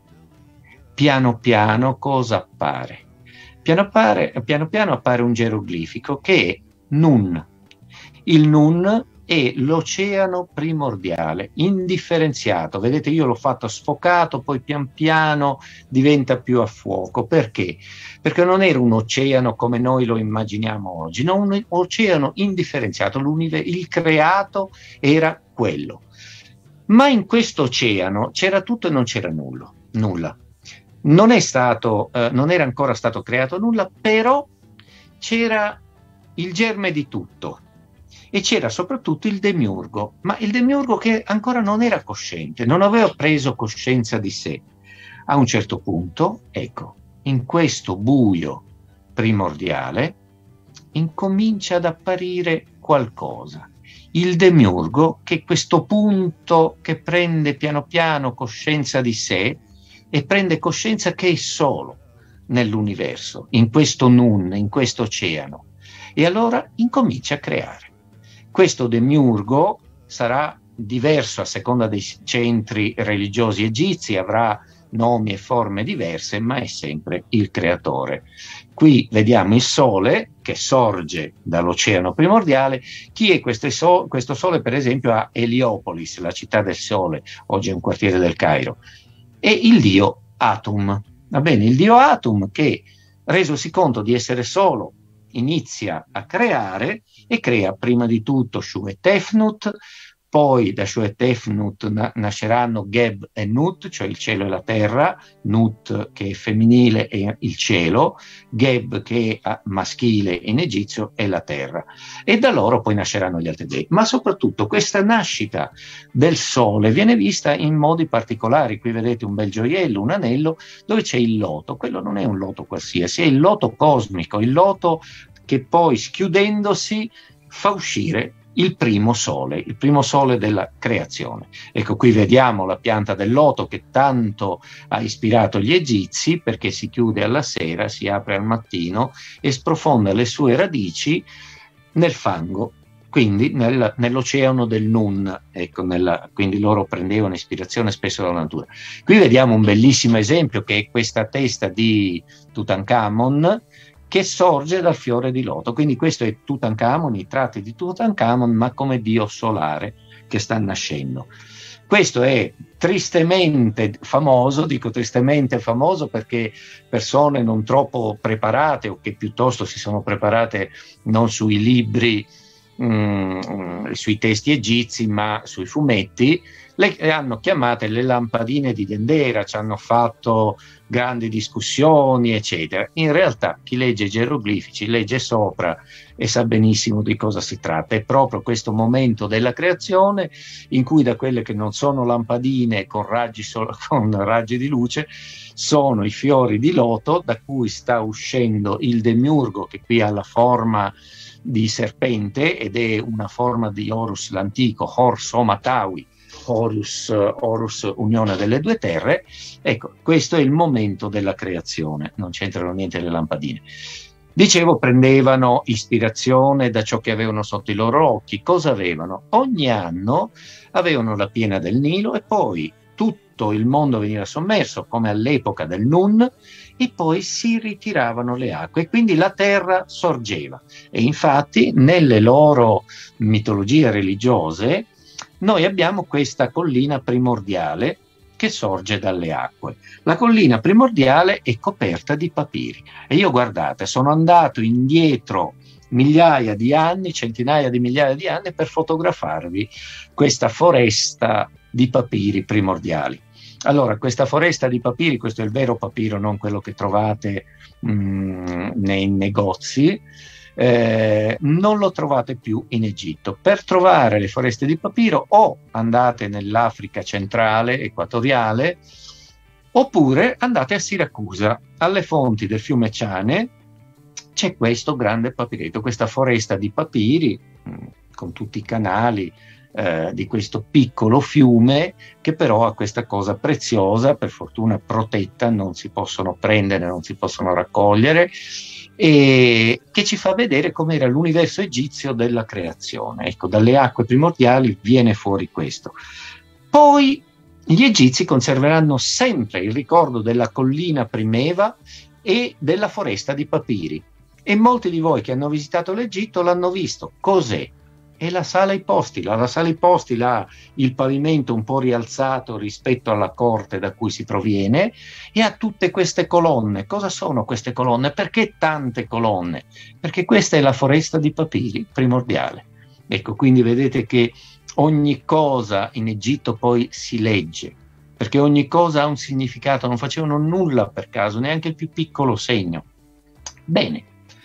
Piano piano cosa appare? Piano, appare, piano piano appare un geroglifico che è Nun. Il Nun è l'oceano primordiale, indifferenziato. Vedete, io l'ho fatto sfocato, poi pian piano diventa più a fuoco. Perché? Perché non era un oceano come noi lo immaginiamo oggi, no, un oceano indifferenziato. Il creato era quello. Ma in questo oceano c'era tutto e non c'era nulla. nulla. Non è stato, eh, non era ancora stato creato nulla, però c'era il germe di tutto, e c'era soprattutto il demiurgo, ma il demiurgo che ancora non era cosciente, non aveva preso coscienza di sé. A un certo punto, ecco, in questo buio primordiale incomincia ad apparire qualcosa. Il demiurgo, che è questo punto che prende piano piano coscienza di sé e prende coscienza che è solo nell'universo, in questo Nun, in questo oceano. E allora incomincia a creare. Questo demiurgo sarà diverso a seconda dei centri religiosi egizi, avrà nomi e forme diverse, ma è sempre il creatore. Qui vediamo il sole che sorge dall'oceano primordiale. Chi è questo, so- questo sole? Per esempio a Heliopolis, la città del sole, oggi è un quartiere del Cairo, e il dio Atum. Va bene, il dio Atum che, resosi conto di essere solo, inizia a creare, e crea prima di tutto Shu e Tefnut. Poi da Shu e Tefnut na- nasceranno Geb e Nut, cioè il cielo e la terra, Nut che è femminile è il cielo, Geb che è maschile in egizio è la terra, e da loro poi nasceranno gli altri dei. Ma soprattutto questa nascita del sole viene vista in modi particolari. Qui vedete un bel gioiello, un anello dove c'è il loto. Quello non è un loto qualsiasi, è il loto cosmico, il loto che poi schiudendosi fa uscire il primo sole, il primo sole della creazione. Ecco, qui vediamo la pianta del loto che tanto ha ispirato gli egizi, perché si chiude alla sera, si apre al mattino e sprofonda le sue radici nel fango, quindi nel, nell'oceano del Nun. Ecco, nella, quindi loro prendevano ispirazione spesso dalla natura. Qui vediamo un bellissimo esempio, che è questa testa di Tutankhamon, che sorge dal fiore di loto. Quindi questo è Tutankhamon, i tratti di Tutankhamon, ma come dio solare che sta nascendo. Questo è tristemente famoso, dico tristemente famoso perché persone non troppo preparate, o che piuttosto si sono preparate non sui libri, mh, sui testi egizi, ma sui fumetti, le, le hanno chiamate le lampadine di Dendera, ci hanno fatto grandi discussioni, eccetera. In realtà chi legge i geroglifici legge sopra e sa benissimo di cosa si tratta. È proprio questo momento della creazione in cui da quelle che non sono lampadine con raggi, sol- con raggi di luce sono i fiori di loto, da cui sta uscendo il demiurgo, che qui ha la forma di serpente ed è una forma di Horus l'antico, Hors Omatawi, Horus, Horus unione delle due terre. Ecco, questo è il momento della creazione, non c'entrano niente le lampadine. Dicevo, prendevano ispirazione da ciò che avevano sotto i loro occhi. Cosa avevano? Ogni anno avevano la piena del Nilo e poi tutto il mondo veniva sommerso, come all'epoca del Nun, e poi si ritiravano le acque e quindi la terra sorgeva. E infatti nelle loro mitologie religiose noi abbiamo questa collina primordiale che sorge dalle acque. La collina primordiale è coperta di papiri e io, guardate, sono andato indietro migliaia di anni, centinaia di migliaia di anni per fotografarvi questa foresta di papiri primordiali. Allora, questa foresta di papiri, questo è il vero papiro, non quello che trovate mh, nei negozi, eh, non lo trovate più in Egitto. Per trovare le foreste di papiro o andate nell'Africa centrale, equatoriale, oppure andate a Siracusa, alle fonti del fiume Ciane. C'è questo grande papireto, questa foresta di papiri mh, con tutti i canali eh, di questo piccolo fiume, che però ha questa cosa preziosa, per fortuna protetta, non si possono prendere, non si possono raccogliere, e che ci fa vedere com'era l'universo egizio della creazione. Ecco, dalle acque primordiali viene fuori questo. Poi gli egizi conserveranno sempre il ricordo della collina primeva e della foresta di papiri. E molti di voi che hanno visitato l'Egitto l'hanno visto. Cos'è? È la sala ipostila. La sala ipostila ha il pavimento un po' rialzato rispetto alla corte da cui si proviene e ha tutte queste colonne. Cosa sono queste colonne? Perché tante colonne? Perché questa è la foresta di papiri primordiale. Ecco, quindi vedete che ogni cosa in Egitto poi si legge, perché ogni cosa ha un significato, non facevano nulla per caso, neanche il più piccolo segno. Bene.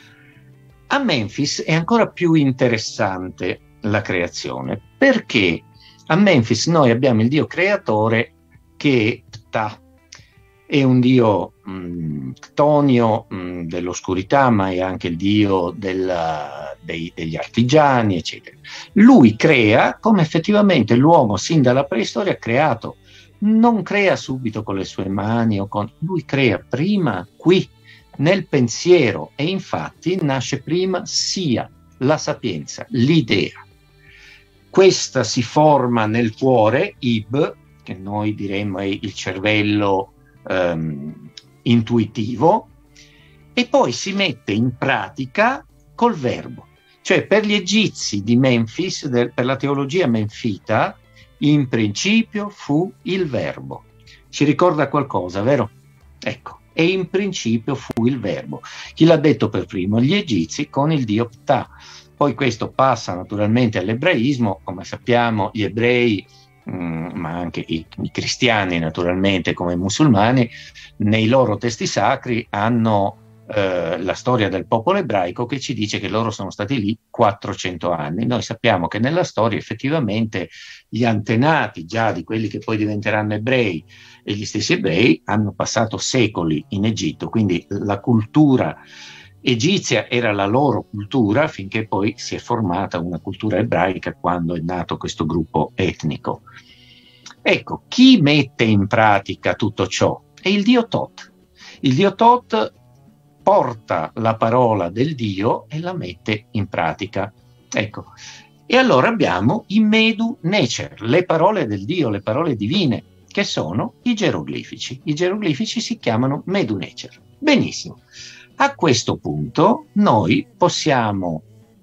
A Memphis è ancora più interessante la creazione, perché a Memphis noi abbiamo il dio creatore che è Ptah, è un dio mh, ctonio mh, dell'oscurità, ma è anche il dio della, dei, degli artigiani, eccetera. Lui crea come effettivamente l'uomo sin dalla preistoria ha creato, non crea subito con le sue mani, o con... lui crea prima qui, nel pensiero, e infatti nasce prima sia la sapienza, l'idea. Questa si forma nel cuore, Ib, che noi diremmo è il cervello ehm, intuitivo, e poi si mette in pratica col verbo. Cioè, per gli egizi di Memphis, del, per la teologia menfita, in principio fu il verbo. Ci ricorda qualcosa, vero? Ecco. E in principio fu il verbo. Chi l'ha detto per primo? Gli egizi con il dio Ptah. Poi questo passa naturalmente all'ebraismo, come sappiamo gli ebrei, mh, ma anche i, i cristiani naturalmente come i musulmani, nei loro testi sacri hanno eh, la storia del popolo ebraico che ci dice che loro sono stati lì quattrocento anni. Noi sappiamo che nella storia effettivamente gli antenati già di quelli che poi diventeranno ebrei e gli stessi ebrei hanno passato secoli in Egitto, quindi la cultura egizia era la loro cultura finché poi si è formata una cultura ebraica quando è nato questo gruppo etnico. Ecco, chi mette in pratica tutto ciò? È il dio Tot. Il dio Tot porta la parola del dio e la mette in pratica. Ecco, e allora abbiamo i Medu Necer, le parole del dio, le parole divine, che sono i geroglifici. I geroglifici si chiamano Medu Necer. Benissimo. A questo punto noi possiamo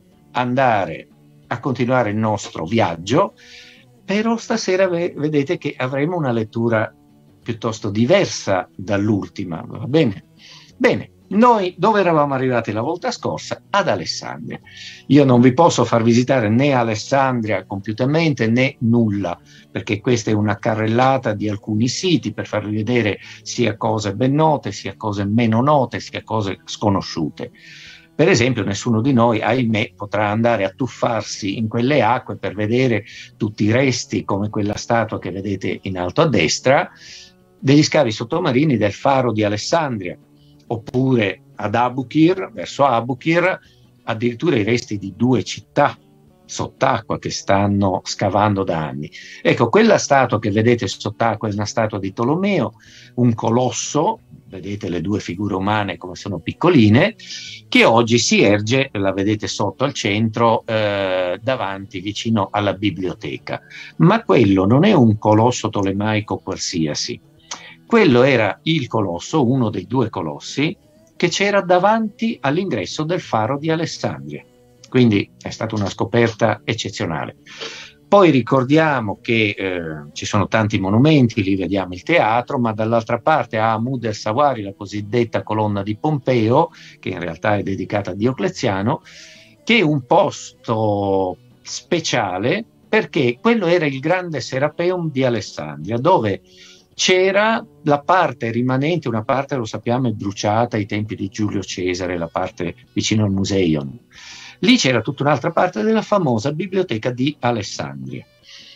andare a continuare il nostro viaggio, però stasera vedete che avremo una lettura piuttosto diversa dall'ultima, va bene? Bene. Noi dove eravamo arrivati la volta scorsa? Ad Alessandria. Io non vi posso far visitare né Alessandria compiutamente né nulla, perché questa è una carrellata di alcuni siti per farvi vedere sia cose ben note, sia cose meno note, sia cose sconosciute. Per esempio, nessuno di noi, ahimè, potrà andare a tuffarsi in quelle acque per vedere tutti i resti, come quella statua che vedete in alto a destra, degli scavi sottomarini del faro di Alessandria, oppure ad Abukir, verso Abukir, addirittura i resti di due città sott'acqua che stanno scavando da anni. Ecco, quella statua che vedete sott'acqua è una statua di Tolomeo, un colosso vedete le due figure umane come sono piccoline, che oggi si erge, la vedete sotto al centro, eh, davanti, vicino alla biblioteca. Ma quello non è un colosso tolemaico qualsiasi, quello era il colosso, uno dei due colossi, che c'era davanti all'ingresso del faro di Alessandria. Quindi è stata una scoperta eccezionale. Poi ricordiamo che eh, ci sono tanti monumenti, lì vediamo il teatro, ma dall'altra parte a Hammud el-Sawari, la cosiddetta colonna di Pompeo, che in realtà è dedicata a Diocleziano, che è un posto speciale perché quello era il grande Serapeum di Alessandria, dove c'era la parte rimanente, una parte lo sappiamo è bruciata ai tempi di Giulio Cesare, la parte vicino al Museion. Lì c'era tutta un'altra parte della famosa biblioteca di Alessandria.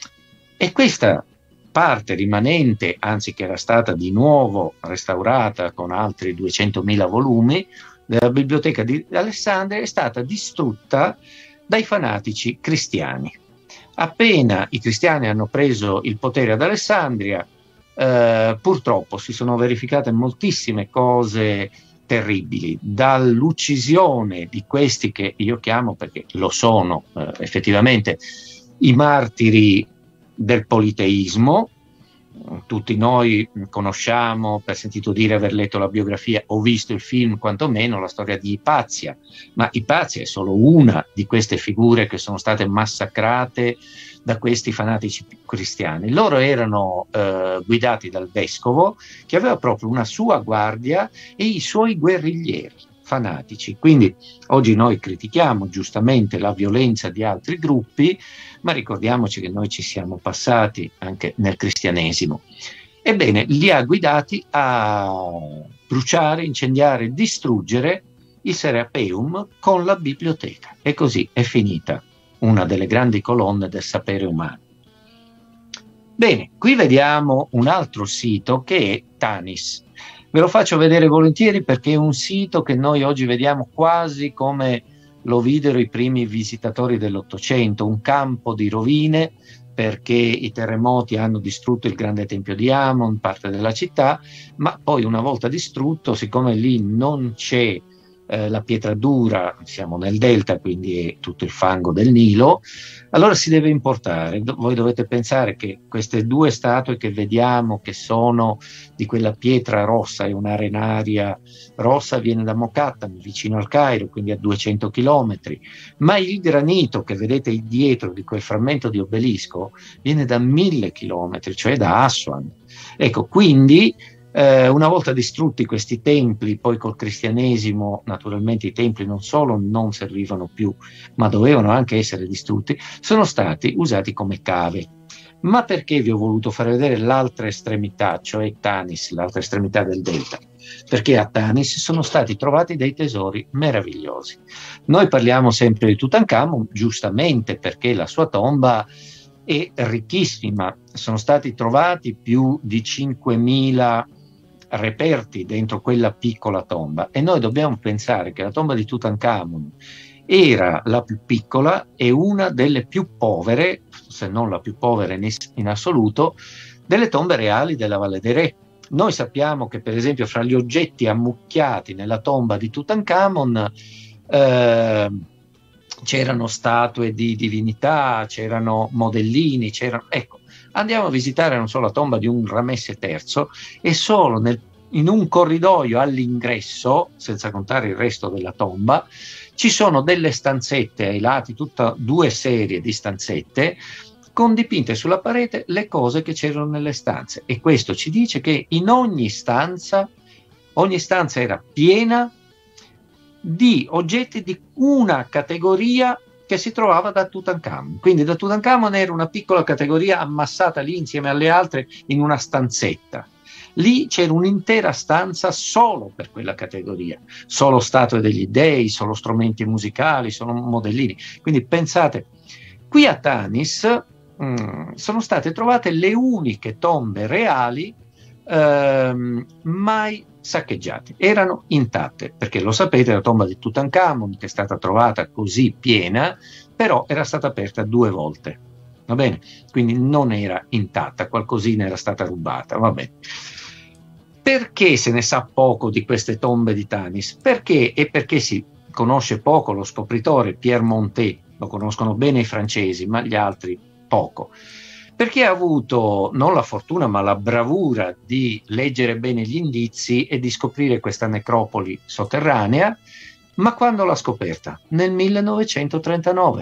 E questa parte rimanente, anzi che era stata di nuovo restaurata con altri duecentomila volumi, della biblioteca di Alessandria è stata distrutta dai fanatici cristiani. Appena i cristiani hanno preso il potere ad Alessandria, eh, purtroppo si sono verificate moltissime cose terribili, dall'uccisione di questi che io chiamo, perché lo sono eh, effettivamente, i martiri del politeismo. Tutti noi conosciamo, per sentito dire, aver letto la biografia o visto il film quantomeno, la storia di Ipazia, ma Ipazia è solo una di queste figure che sono state massacrate da questi fanatici cristiani. Loro erano eh, guidati dal vescovo, che aveva proprio una sua guardia e i suoi guerriglieri fanatici. Quindi oggi noi critichiamo giustamente la violenza di altri gruppi, ma ricordiamoci che noi ci siamo passati anche nel cristianesimo. Ebbene, li ha guidati a bruciare, incendiare, distruggere il Serapeum con la biblioteca. E così è finita una delle grandi colonne del sapere umano. Bene, qui vediamo un altro sito che è Tanis. Ve lo faccio vedere volentieri perché è un sito che noi oggi vediamo quasi come lo videro i primi visitatori dell'Ottocento, un campo di rovine, perché i terremoti hanno distrutto il grande tempio di Amon, parte della città, ma poi una volta distrutto, siccome lì non c'è eh, la pietra dura, siamo nel delta, quindi è tutto il fango del Nilo, allora si deve importare. Voi dovete pensare che queste due statue che vediamo, che sono di quella pietra rossa, è un'arenaria rossa, viene da Mokattam, vicino al Cairo, quindi a duecento chilometri, ma il granito che vedete dietro di quel frammento di obelisco viene da mille chilometri, cioè da Aswan. Ecco, quindi eh, una volta distrutti questi templi, poi col cristianesimo naturalmente i templi non solo non servivano più, ma dovevano anche essere distrutti, sono stati usati come cave. Ma perché vi ho voluto far vedere l'altra estremità, cioè Tanis, l'altra estremità del delta? Perché a Tanis sono stati trovati dei tesori meravigliosi. Noi parliamo sempre di Tutankhamon, giustamente, perché la sua tomba è ricchissima. Sono stati trovati più di cinquemila reperti dentro quella piccola tomba e noi dobbiamo pensare che la tomba di Tutankhamon era la più piccola e una delle più povere, se non la più povera in assoluto, delle tombe reali della Valle dei Re. Noi sappiamo che per esempio fra gli oggetti ammucchiati nella tomba di Tutankhamon eh, c'erano statue di divinità, c'erano modellini, c'erano... Ecco, andiamo a visitare non solo la tomba di un Ramesse terzo e solo nel, in un corridoio all'ingresso, senza contare il resto della tomba, ci sono delle stanzette ai lati, tutta due serie di stanzette, con dipinte sulla parete le cose che c'erano nelle stanze. E questo ci dice che in ogni stanza, ogni stanza era piena di oggetti di una categoria che si trovava da Tutankhamon. Quindi da Tutankhamon era una piccola categoria ammassata lì insieme alle altre in una stanzetta. Lì c'era un'intera stanza solo per quella categoria, solo statue degli dei, solo strumenti musicali, solo modellini. Quindi pensate, qui a Tanis mh, sono state trovate le uniche tombe reali ehm, mai saccheggiate, erano intatte, perché lo sapete, la tomba di Tutankhamon, che è stata trovata così piena, però era stata aperta due volte, va bene? Quindi non era intatta, qualcosina era stata rubata, va bene. Perché se ne sa poco di queste tombe di Tanis? Perché e perché si conosce poco lo scopritore Pierre Montet, lo conoscono bene i francesi, ma gli altri poco. Perché ha avuto non la fortuna ma la bravura di leggere bene gli indizi e di scoprire questa necropoli sotterranea. Ma quando l'ha scoperta? Nel millenovecentotrentanove.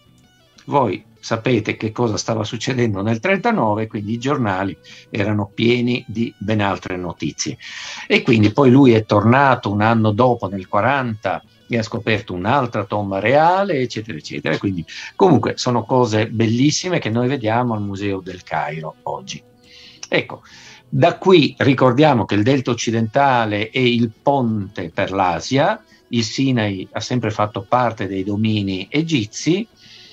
Voi sapete che cosa stava succedendo nel trentanove, quindi i giornali erano pieni di ben altre notizie. E quindi poi lui è tornato un anno dopo, nel quaranta, e ha scoperto un'altra tomba reale, eccetera, eccetera. Quindi comunque sono cose bellissime che noi vediamo al Museo del Cairo oggi. Ecco, da qui ricordiamo che il delta occidentale è il ponte per l'Asia. Il Sinai ha sempre fatto parte dei domini egizi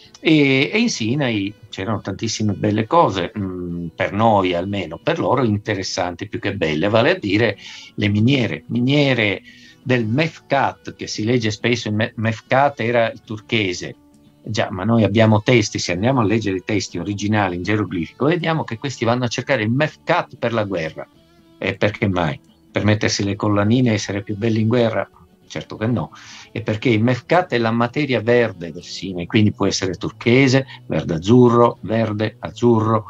e, e in Sinai c'erano tantissime belle cose, mh, per noi almeno, per loro interessanti più che belle, vale a dire le miniere, miniere del Mefkat, che si legge spesso, il Mefkat era il turchese, già, ma noi abbiamo testi, se andiamo a leggere i testi originali in geroglifico, vediamo che questi vanno a cercare il Mefkat per la guerra. E perché mai? Per mettersi le collanine e essere più belli in guerra? Certo che no, è perché il Mefkat è la materia verde del Sinai, quindi può essere turchese, verde azzurro, verde azzurro,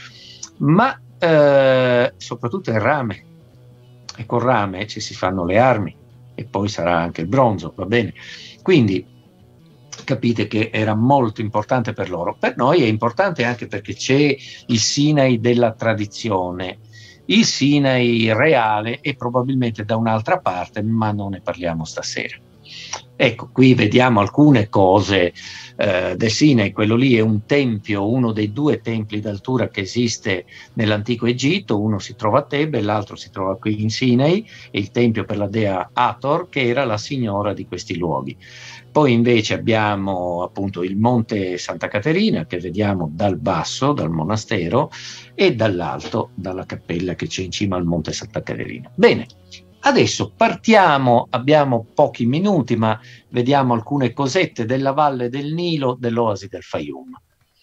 ma eh, soprattutto il rame, e col rame ci si fanno le armi e poi sarà anche il bronzo, va bene? Quindi capite che era molto importante per loro. Per noi è importante anche perché c'è il Sinai della tradizione, il Sinai reale è probabilmente da un'altra parte, ma non ne parliamo stasera. Ecco, qui vediamo alcune cose eh, del Sinai. Quello lì è un tempio, uno dei due templi d'altura che esiste nell'antico Egitto. Uno si trova a Tebe e l'altro si trova qui in Sinai, è il tempio per la dea Hathor, che era la signora di questi luoghi. Poi invece abbiamo appunto il monte Santa Caterina, che vediamo dal basso, dal monastero, e dall'alto, dalla cappella che c'è in cima al monte Santa Caterina. Bene, adesso partiamo, abbiamo pochi minuti, ma vediamo alcune cosette della valle del Nilo, dell'oasi del Fayum.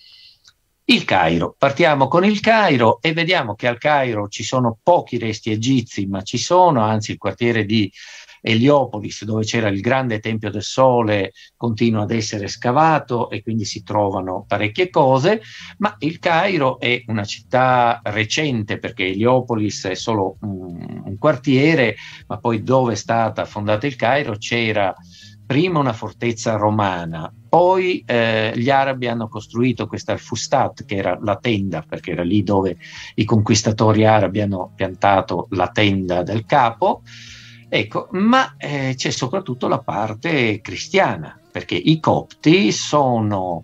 Il Cairo, partiamo con il Cairo e vediamo che al Cairo ci sono pochi resti egizi, ma ci sono, anzi il quartiere di Eliopolis, dove c'era il grande Tempio del Sole, continua ad essere scavato e quindi si trovano parecchie cose, ma il Cairo è una città recente perché Eliopolis è solo un, un quartiere, ma poi dove è stata fondata il Cairo c'era prima una fortezza romana, poi eh, gli arabi hanno costruito questa Al-Fustat, che era la tenda, perché era lì dove i conquistatori arabi hanno piantato la tenda del capo. Ecco, ma eh, c'è soprattutto la parte cristiana, perché i copti sono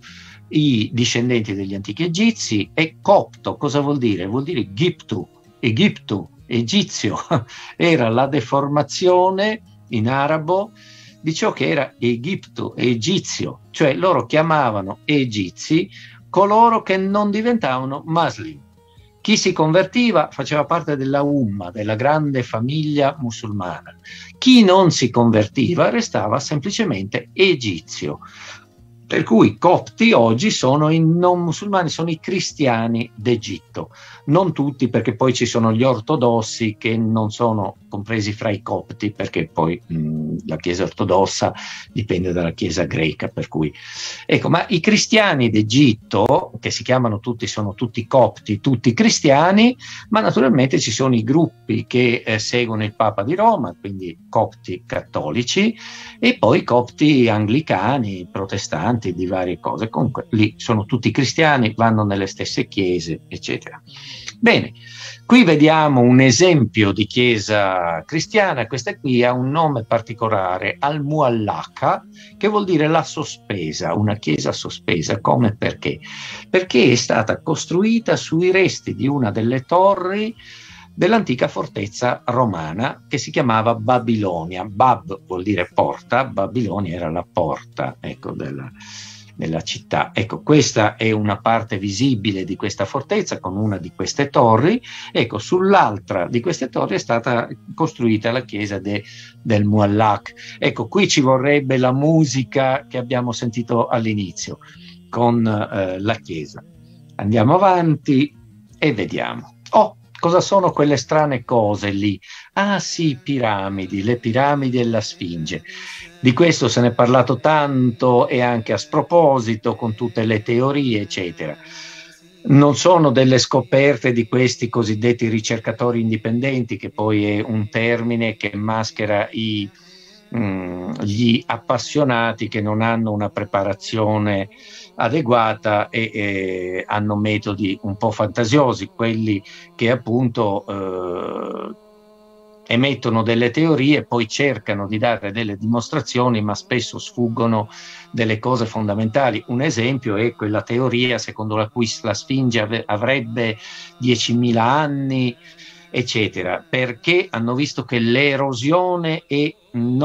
i discendenti degli antichi egizi e copto cosa vuol dire? Vuol dire Giptu, Egitto, egizio, era la deformazione in arabo di ciò che era Egitto, egizio, cioè loro chiamavano egizi coloro che non diventavano muslim. Chi si convertiva faceva parte della Umma, della grande famiglia musulmana. Chi non si convertiva restava semplicemente egizio. Per cui copti oggi sono i non musulmani, sono i cristiani d'Egitto. Non tutti, perché poi ci sono gli ortodossi che non sono compresi fra i copti, perché poi mh, la Chiesa ortodossa dipende dalla Chiesa greca, per cui ecco, ma i cristiani d'Egitto, che si chiamano tutti, sono tutti copti, tutti cristiani, ma naturalmente ci sono i gruppi che eh, seguono il Papa di Roma, quindi copti cattolici, e poi copti anglicani, protestanti, di varie cose. Comunque lì sono tutti cristiani, vanno nelle stesse chiese, eccetera. Bene, qui vediamo un esempio di chiesa cristiana. Questa qui ha un nome particolare, Al-Muallaka, che vuol dire la sospesa, una chiesa sospesa. Come e perché? Perché è stata costruita sui resti di una delle torri dell'antica fortezza romana che si chiamava Babilonia. Bab vuol dire porta, Babilonia era la porta, ecco, della, della città. Ecco, questa è una parte visibile di questa fortezza con una di queste torri. Ecco, sull'altra di queste torri è stata costruita la chiesa de, del Muallak. Ecco, qui ci vorrebbe la musica che abbiamo sentito all'inizio con eh, la chiesa. Andiamo avanti e vediamo. Oh, cosa sono quelle strane cose lì Ah sì, piramidi, le piramidi e la Sfinge. Di questo se ne è parlato tanto e anche a sproposito con tutte le teorie, eccetera. Non sono delle scoperte di questi cosiddetti ricercatori indipendenti, che poi è un termine che maschera i, mh, gli appassionati che non hanno una preparazione adeguata e, e hanno metodi un po' fantasiosi, quelli che appunto eh, emettono delle teorie e poi cercano di dare delle dimostrazioni, ma spesso sfuggono delle cose fondamentali. Un esempio è quella teoria secondo la cui la Sfinge ave- avrebbe diecimila anni, eccetera, perché hanno visto che l'erosione è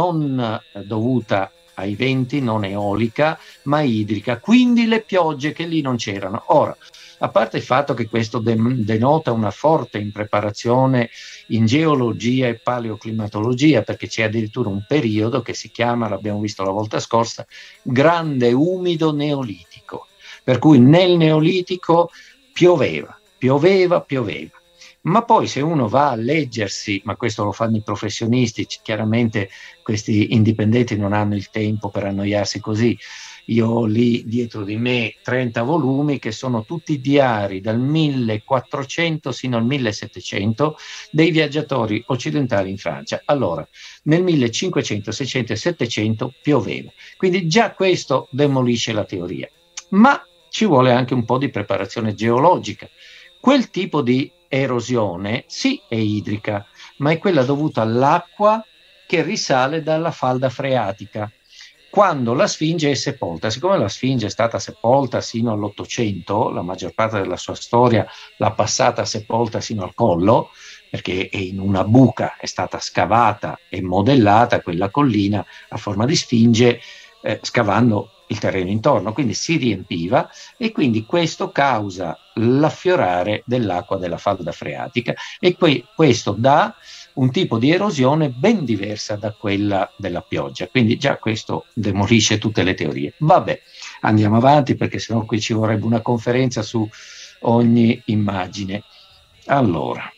non dovuta ai venti, non eolica, ma idrica, quindi le piogge che lì non c'erano. Ora, a parte il fatto che questo de- denota una forte impreparazione in geologia e paleoclimatologia, perché c'è addirittura un periodo che si chiama, l'abbiamo visto la volta scorsa, grande umido neolitico, per cui nel neolitico pioveva, pioveva, pioveva. Ma poi se uno va a leggersi, ma questo lo fanno i professionisti, chiaramente questi indipendenti non hanno il tempo per annoiarsi così. Io ho lì dietro di me trenta volumi che sono tutti diari dal millequattrocento sino al millesettecento dei viaggiatori occidentali in Francia. Allora, nel millecinquecento, seicento e settecento pioveva. Quindi già questo demolisce la teoria. Ma ci vuole anche un po' di preparazione geologica. Quel tipo di erosione sì è idrica, ma è quella dovuta all'acqua che risale dalla falda freatica. Quando la Sfinge è sepolta, siccome la Sfinge è stata sepolta sino all'Ottocento, la maggior parte della sua storia l'ha passata sepolta sino al collo, perché è in una buca, è stata scavata e modellata quella collina a forma di Sfinge, eh, scavando il terreno intorno, quindi si riempiva e quindi questo causa l'affiorare dell'acqua della falda freatica e que- questo dà un tipo di erosione ben diversa da quella della pioggia, quindi già questo demolisce tutte le teorie. Vabbè, andiamo avanti perché sennò qui ci vorrebbe una conferenza su ogni immagine. Allora,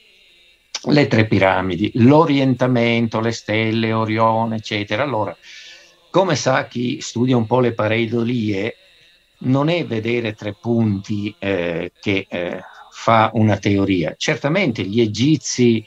le tre piramidi, l'orientamento, le stelle, Orione, eccetera. Allora, come sa chi studia un po' le pareidolie, non è vedere tre punti eh, che eh, fa una teoria. Certamente gli egizi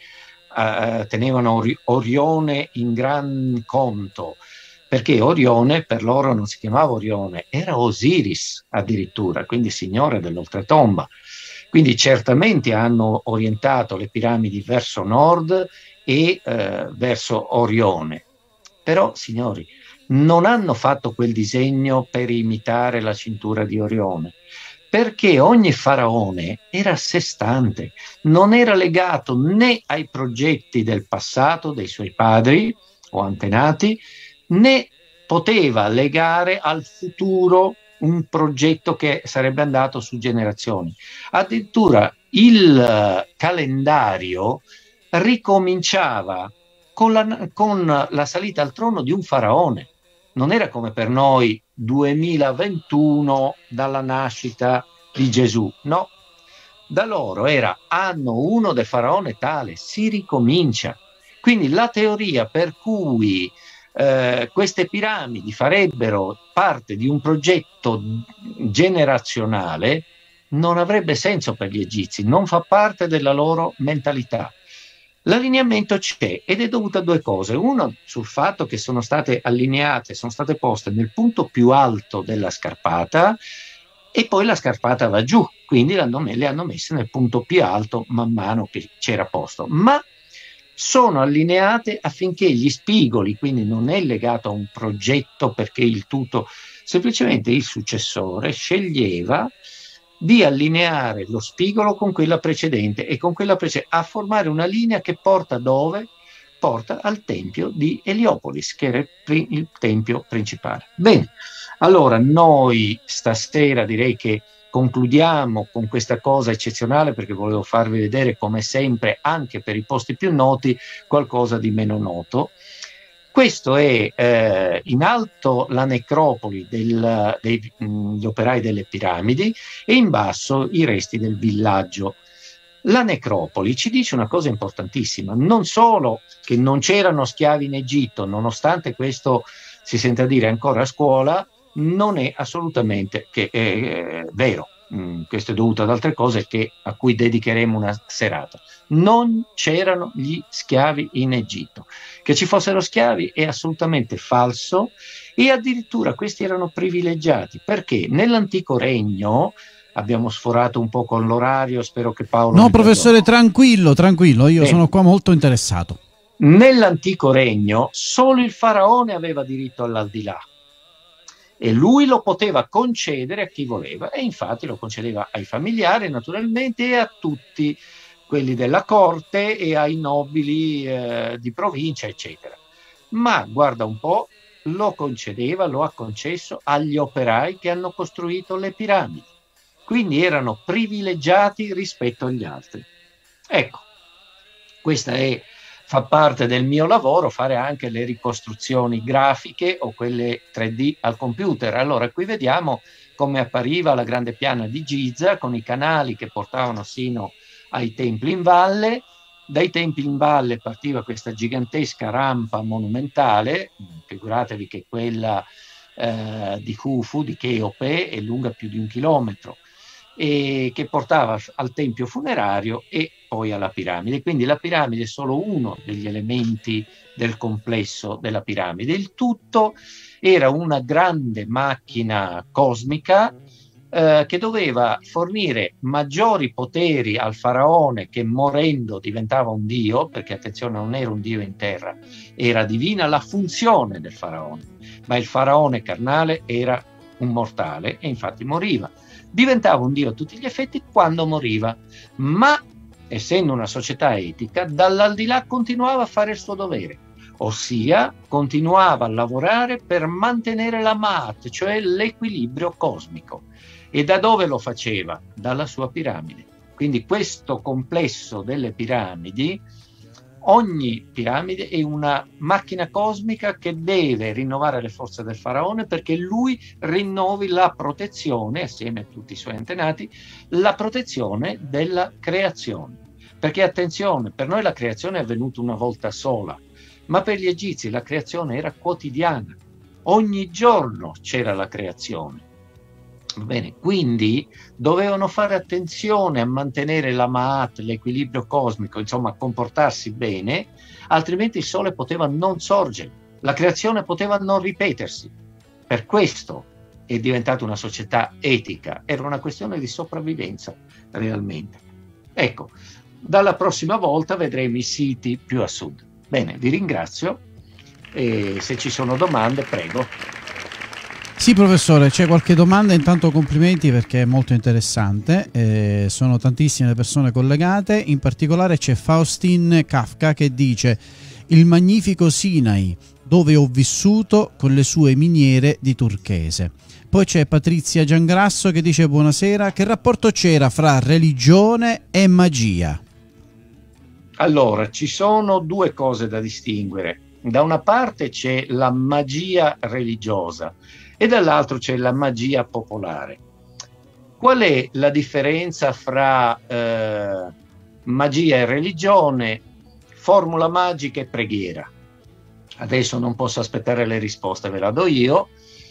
Uh, tenevano Ori- Orione in gran conto, perché Orione per loro non si chiamava Orione, era Osiris addirittura, quindi signore dell'oltretomba. Quindi certamente hanno orientato le piramidi verso nord e uh, verso Orione. Però, signori, non hanno fatto quel disegno per imitare la cintura di Orione, perché ogni faraone era a sé stante, non era legato né ai progetti del passato dei suoi padri o antenati, né poteva legare al futuro un progetto che sarebbe andato su generazioni. Addirittura il calendario ricominciava con la, con la salita al trono di un faraone. Non era come per noi duemilaventuno dalla nascita di Gesù, no, da loro era anno uno del faraone tale, si ricomincia. Quindi la teoria per cui eh, queste piramidi farebbero parte di un progetto generazionale non avrebbe senso per gli egizi, non fa parte della loro mentalità. L'allineamento c'è ed è dovuto a due cose. Uno, sul fatto che sono state allineate, sono state poste nel punto più alto della scarpata e poi la scarpata va giù, quindi le hanno messe nel punto più alto man mano che c'era posto. Ma sono allineate affinché gli spigoli, quindi non è legato a un progetto perché il tutto, semplicemente il successore sceglieva di allineare lo spigolo con quella precedente e con quella precedente a formare una linea che porta dove? Porta al tempio di Eliopolis, che era il tempio principale. Bene, allora noi stasera direi che concludiamo con questa cosa eccezionale perché volevo farvi vedere come sempre anche per i posti più noti qualcosa di meno noto. Questo è eh, in alto la necropoli del, dei, mh, gli operai delle piramidi e in basso i resti del villaggio. La necropoli ci dice una cosa importantissima, non solo che non c'erano schiavi in Egitto, nonostante questo si senta dire ancora a scuola, non è assolutamente che è, è vero. Mm, questo è dovuto ad altre cose che, a cui dedicheremo una serata. Non c'erano gli schiavi in Egitto. Che ci fossero schiavi è assolutamente falso, e addirittura questi erano privilegiati, perché nell'antico regno, abbiamo sforato un po' con l'orario, spero che Paolo... No, professore, tranquillo, tranquillo, io Bene. sono qua molto interessato. Nell'antico regno solo il faraone aveva diritto all'aldilà, e lui lo poteva concedere a chi voleva, e infatti lo concedeva ai familiari naturalmente e a tutti quelli della corte e ai nobili eh, di provincia, eccetera. Ma guarda un po', lo concedeva, lo ha concesso agli operai che hanno costruito le piramidi. Quindi erano privilegiati rispetto agli altri. Ecco, questa è, fa parte del mio lavoro, fare anche le ricostruzioni grafiche o quelle tre D al computer. Allora qui vediamo come appariva la grande piana di Giza con i canali che portavano sino ai templi in valle. Dai templi in valle partiva questa gigantesca rampa monumentale, figuratevi che quella eh, di Khufu, di Cheope, è lunga più di un chilometro, e che portava al tempio funerario e poi alla piramide. Quindi la piramide è solo uno degli elementi del complesso della piramide. Il tutto era una grande macchina cosmica eh, che doveva fornire maggiori poteri al faraone, che morendo diventava un dio, perché attenzione, non era un dio in terra, era divina la funzione del faraone, ma il faraone carnale era un mortale e infatti moriva. Diventava un dio a tutti gli effetti quando moriva, ma essendo una società etica, dall'aldilà continuava a fare il suo dovere, ossia continuava a lavorare per mantenere la Ma'at, cioè l'equilibrio cosmico. E da dove lo faceva? Dalla sua piramide. Quindi questo complesso delle piramidi, ogni piramide è una macchina cosmica che deve rinnovare le forze del faraone, perché lui rinnovi la protezione, assieme a tutti i suoi antenati, la protezione della creazione. Perché attenzione, per noi la creazione è avvenuta una volta sola, ma per gli egizi la creazione era quotidiana, ogni giorno c'era la creazione. Bene, quindi dovevano fare attenzione a mantenere la Ma'at, l'equilibrio cosmico, insomma a comportarsi bene, altrimenti il sole poteva non sorgere, la creazione poteva non ripetersi. Per questo è diventata una società etica, era una questione di sopravvivenza realmente. Ecco, dalla prossima volta vedremo i siti più a sud. Bene, vi ringrazio e se ci sono domande, prego. Sì, professore, c'è qualche domanda? Intanto complimenti perché è molto interessante, eh, sono tantissime le persone collegate, in particolare c'è Faustin Kafka che dice: il magnifico Sinai, dove ho vissuto con le sue miniere di turchese. Poi c'è Patrizia Giangrasso che dice: buonasera, che rapporto c'era fra religione e magia? Allora, ci sono due cose da distinguere. Da una parte c'è la magia religiosa e dall'altro c'è la magia popolare. Qual è la differenza fra eh, magia e religione, formula magica e preghiera? Adesso non posso aspettare le risposte, ve la do io.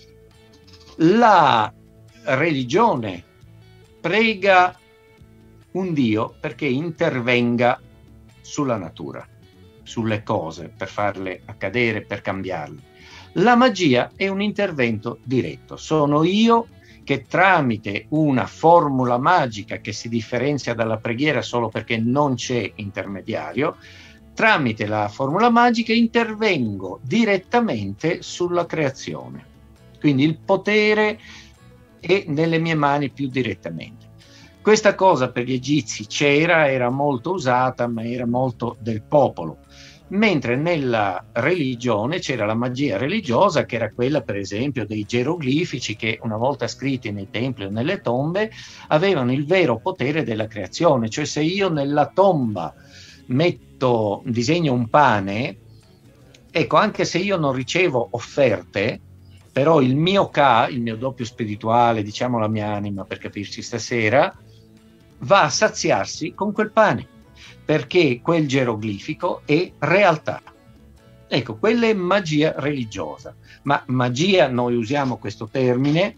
La religione prega un Dio perché intervenga sulla natura, sulle cose, per farle accadere, per cambiarle. La magia è un intervento diretto, sono io che tramite una formula magica che si differenzia dalla preghiera solo perché non c'è intermediario, tramite la formula magica intervengo direttamente sulla creazione. Quindi il potere è nelle mie mani più direttamente. Questa cosa per gli egizi c'era, era molto usata, ma era molto del popolo. Mentre nella religione c'era la magia religiosa, che era quella per esempio dei geroglifici che una volta scritti nei templi o nelle tombe avevano il vero potere della creazione. Cioè se io nella tomba metto, disegno un pane, ecco, anche se io non ricevo offerte, però il mio Ka, il mio doppio spirituale, diciamo la mia anima per capirci stasera, va a saziarsi con quel pane, perché quel geroglifico è realtà. Ecco, quella è magia religiosa, ma magia, noi usiamo questo termine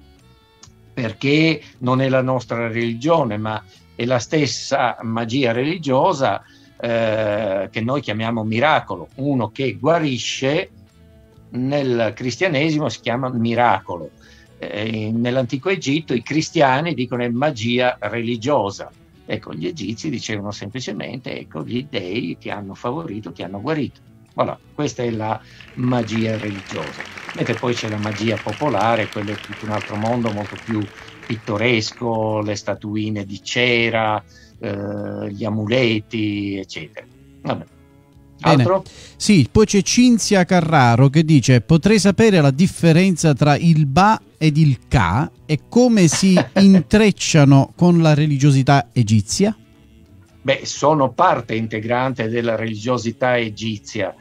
perché non è la nostra religione, ma è la stessa magia religiosa eh, che noi chiamiamo miracolo. Uno che guarisce, nel cristianesimo si chiama miracolo. Eh, nell'antico Egitto i cristiani dicono è magia religiosa. Ecco, gli egizi dicevano semplicemente, ecco, gli dei ti hanno favorito, ti hanno guarito. Voilà, questa è la magia religiosa. Mentre poi c'è la magia popolare, quello è tutto un altro mondo molto più pittoresco, le statuine di cera, eh, gli amuleti, eccetera. Vabbè. Altro? Bene. Sì, poi c'è Cinzia Carraro che dice: potrei sapere la differenza tra il Ba ed il Ka e come si intrecciano con la religiosità egizia? Beh, sono parte integrante della religiosità egizia.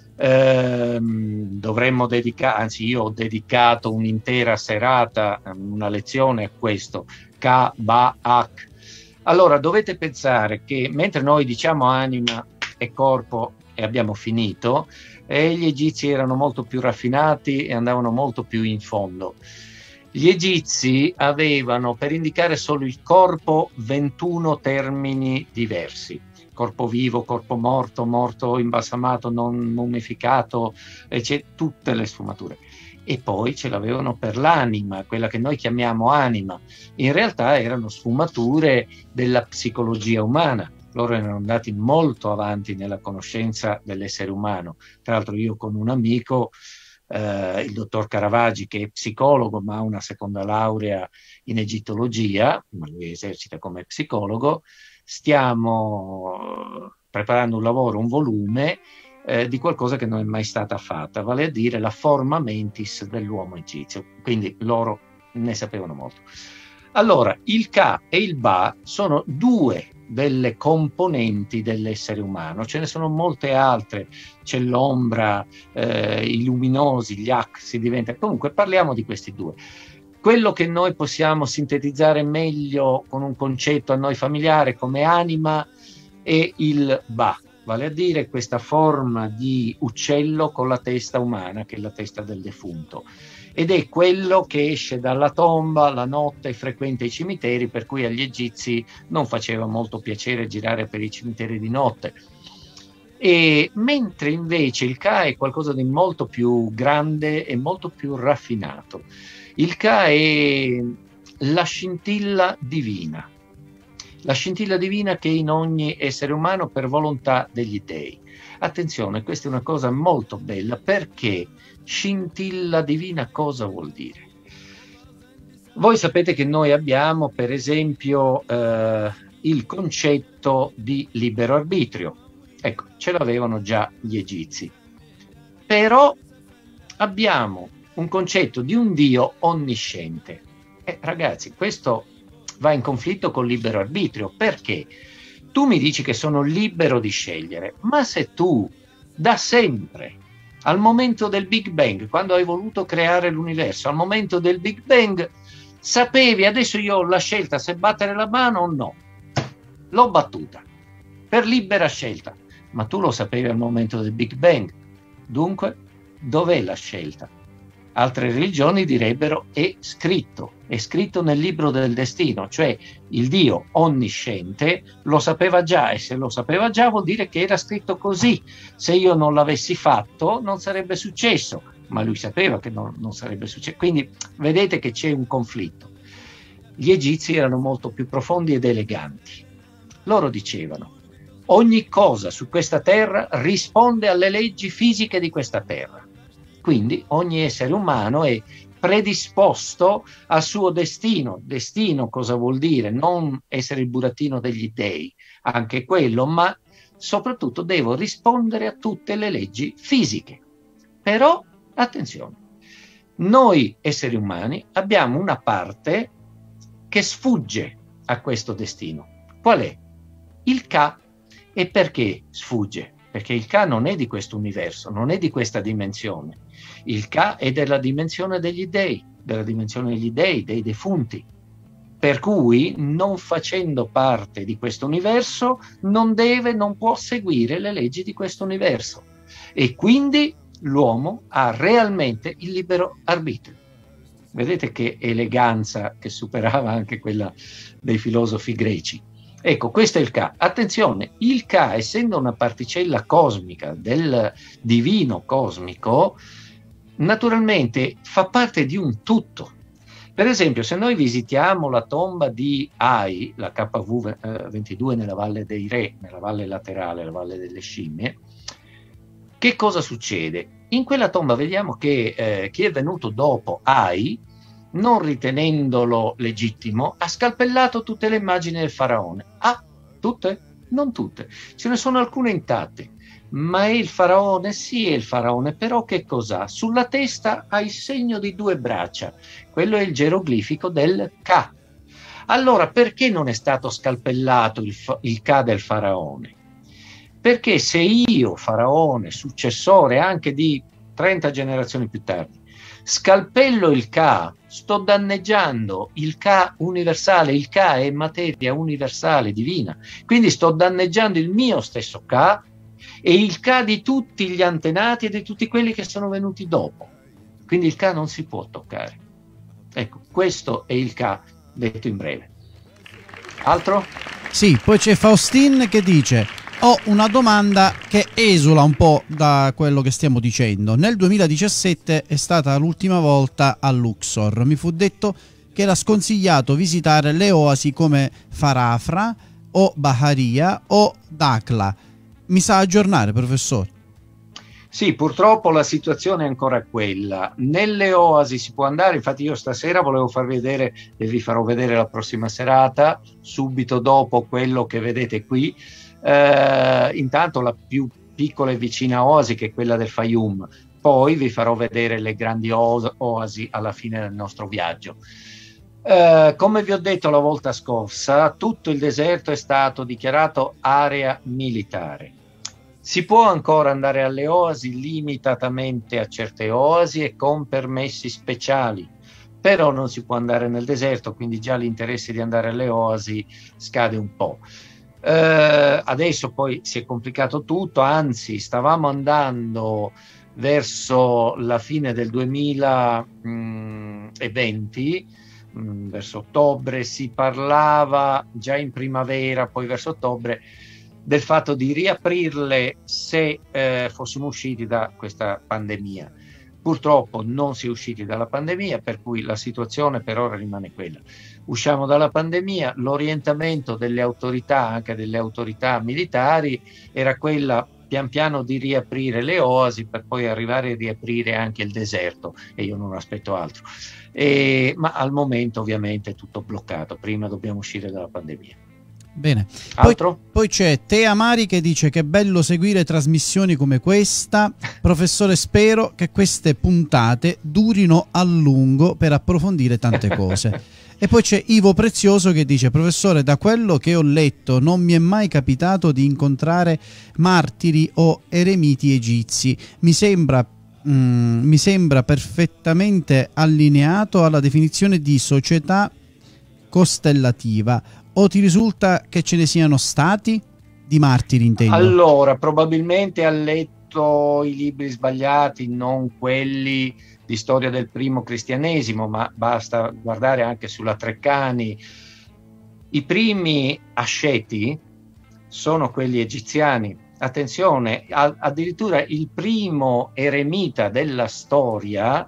Eh, dovremmo dedicare, anzi io ho dedicato un'intera serata, una lezione a questo, Ka, Ba, Ak. Allora dovete pensare che mentre noi diciamo anima e corpo e abbiamo finito, e gli egizi erano molto più raffinati e andavano molto più in fondo. Gli egizi avevano per indicare solo il corpo ventuno termini diversi: corpo vivo, corpo morto, morto imbalsamato, non mummificato, c'è tutte le sfumature. E poi ce l'avevano per l'anima, quella che noi chiamiamo anima. In realtà erano sfumature della psicologia umana. Loro erano andati molto avanti nella conoscenza dell'essere umano. Tra l'altro io con un amico, eh, il dottor Caravaggi, che è psicologo ma ha una seconda laurea in egittologia, ma lui esercita come psicologo, stiamo preparando un lavoro, un volume eh, di qualcosa che non è mai stata fatta, vale a dire la forma mentis dell'uomo egizio. Quindi loro ne sapevano molto. Allora, il Ka e il Ba sono due delle componenti dell'essere umano, ce ne sono molte altre, c'è l'ombra, eh, i luminosi, gli Ak, si diventa. Comunque parliamo di questi due. Quello che noi possiamo sintetizzare meglio con un concetto a noi familiare come anima è il Ba, vale a dire questa forma di uccello con la testa umana, che è la testa del defunto. Ed è quello che esce dalla tomba la notte e frequenta i cimiteri, per cui agli egizi non faceva molto piacere girare per i cimiteri di notte. E mentre invece il Ka è qualcosa di molto più grande e molto più raffinato. Il Ka è la scintilla divina, la scintilla divina che è in ogni essere umano per volontà degli dei. Attenzione, questa è una cosa molto bella, perché scintilla divina cosa vuol dire? Voi sapete che noi abbiamo per esempio eh, il concetto di libero arbitrio. Ecco, ce l'avevano già gli egizi. Però abbiamo un concetto di un Dio onnisciente. Eh, ragazzi, questo va in conflitto col libero arbitrio, perché tu mi dici che sono libero di scegliere, ma se tu da sempre, al momento del Big Bang, quando hai voluto creare l'universo, al momento del Big Bang, sapevi, adesso io ho la scelta se battere la mano o no, l'ho battuta, per libera scelta, ma tu lo sapevi al momento del Big Bang, dunque dov'è la scelta? Altre religioni direbbero è scritto, è scritto nel libro del destino, cioè il Dio onnisciente lo sapeva già, e se lo sapeva già vuol dire che era scritto così. Se io non l'avessi fatto non sarebbe successo, ma lui sapeva che non, non sarebbe successo. Quindi vedete che c'è un conflitto. Gli egizi erano molto più profondi ed eleganti. Loro dicevano: ogni cosa su questa terra risponde alle leggi fisiche di questa terra. Quindi ogni essere umano è predisposto al suo destino. Destino cosa vuol dire? Non essere il burattino degli dei, anche quello, ma soprattutto devo rispondere a tutte le leggi fisiche. Però, attenzione, noi esseri umani abbiamo una parte che sfugge a questo destino. Qual è? Il Ka. E perché sfugge? Perché il Ka non è di questo universo, non è di questa dimensione. Il Ka è della dimensione degli dei, della dimensione degli dei, dei defunti. Per cui, non facendo parte di questo universo, non deve, non può seguire le leggi di questo universo. E quindi l'uomo ha realmente il libero arbitrio. Vedete che eleganza, che superava anche quella dei filosofi greci. Ecco, questo è il Ka. Attenzione, il Ka, essendo una particella cosmica del divino cosmico, naturalmente fa parte di un tutto. Per esempio, se noi visitiamo la tomba di Ai, la K V ventidue nella Valle dei Re, nella valle laterale, la Valle delle Scimmie, che cosa succede? In quella tomba vediamo che eh, chi è venuto dopo Ai, non ritenendolo legittimo, ha scalpellato tutte le immagini del faraone. Ah, tutte? Non tutte. Ce ne sono alcune intatte. Ma è il faraone? Sì, è il faraone, però che cos'ha? Sulla testa ha il segno di due braccia. Quello è il geroglifico del Ka. Allora, perché non è stato scalpellato il, il Ka del faraone? Perché se io, faraone, successore anche di trenta generazioni più tardi, scalpello il Ka, sto danneggiando il Ka universale. Il Ka è materia universale, divina. Quindi sto danneggiando il mio stesso Ka e il Ka di tutti gli antenati e di tutti quelli che sono venuti dopo. Quindi il Ka non si può toccare. Ecco, questo è il Ka, detto in breve. Altro? Sì, poi c'è Faustin che dice: ho una domanda che esula un po' da quello che stiamo dicendo. Nel duemiladiciassette è stata l'ultima volta a Luxor. Mi fu detto che era sconsigliato visitare le oasi come Farafra o Baharia o Dakhla. Mi sa aggiornare, professore? Sì, purtroppo la situazione è ancora quella. Nelle oasi si può andare, infatti io stasera volevo far vedere, e vi farò vedere la prossima serata, subito dopo quello che vedete qui. Uh, intanto la più piccola e vicina oasi, che è quella del Fayum, poi vi farò vedere le grandi oasi alla fine del nostro viaggio. Uh, come vi ho detto la volta scorsa, tutto il deserto è stato dichiarato area militare. Si può ancora andare alle oasi limitatamente a certe oasi e con permessi speciali, però non si può andare nel deserto, quindi già l'interesse di andare alle oasi scade un po'. Uh, adesso poi si è complicato tutto, anzi stavamo andando verso la fine del duemilaventi, mh, verso ottobre, si parlava già in primavera, poi verso ottobre, del fatto di riaprirle se eh, fossimo usciti da questa pandemia. Purtroppo non si è usciti dalla pandemia, per cui la situazione per ora rimane quella. Usciamo dalla pandemia, l'orientamento delle autorità, anche delle autorità militari, era quella pian piano di riaprire le oasi per poi arrivare a riaprire anche il deserto, e io non aspetto altro. E, ma al momento ovviamente è tutto bloccato, prima dobbiamo uscire dalla pandemia. Bene, poi, altro? Poi c'è Tea Mari che dice che è bello seguire trasmissioni come questa. Professore, spero che queste puntate durino a lungo per approfondire tante cose. E poi c'è Ivo Prezioso che dice: professore, da quello che ho letto non mi è mai capitato di incontrare martiri o eremiti egizi. Mi sembra, mm, mi sembra perfettamente allineato alla definizione di società costellativa. O ti risulta che ce ne siano stati? Di martiri, intendo. Allora, probabilmente ha letto i libri sbagliati, non quelli di storia del primo cristianesimo, ma basta guardare anche sulla Treccani. I primi asceti sono quelli egiziani. Attenzione, a- addirittura il primo eremita della storia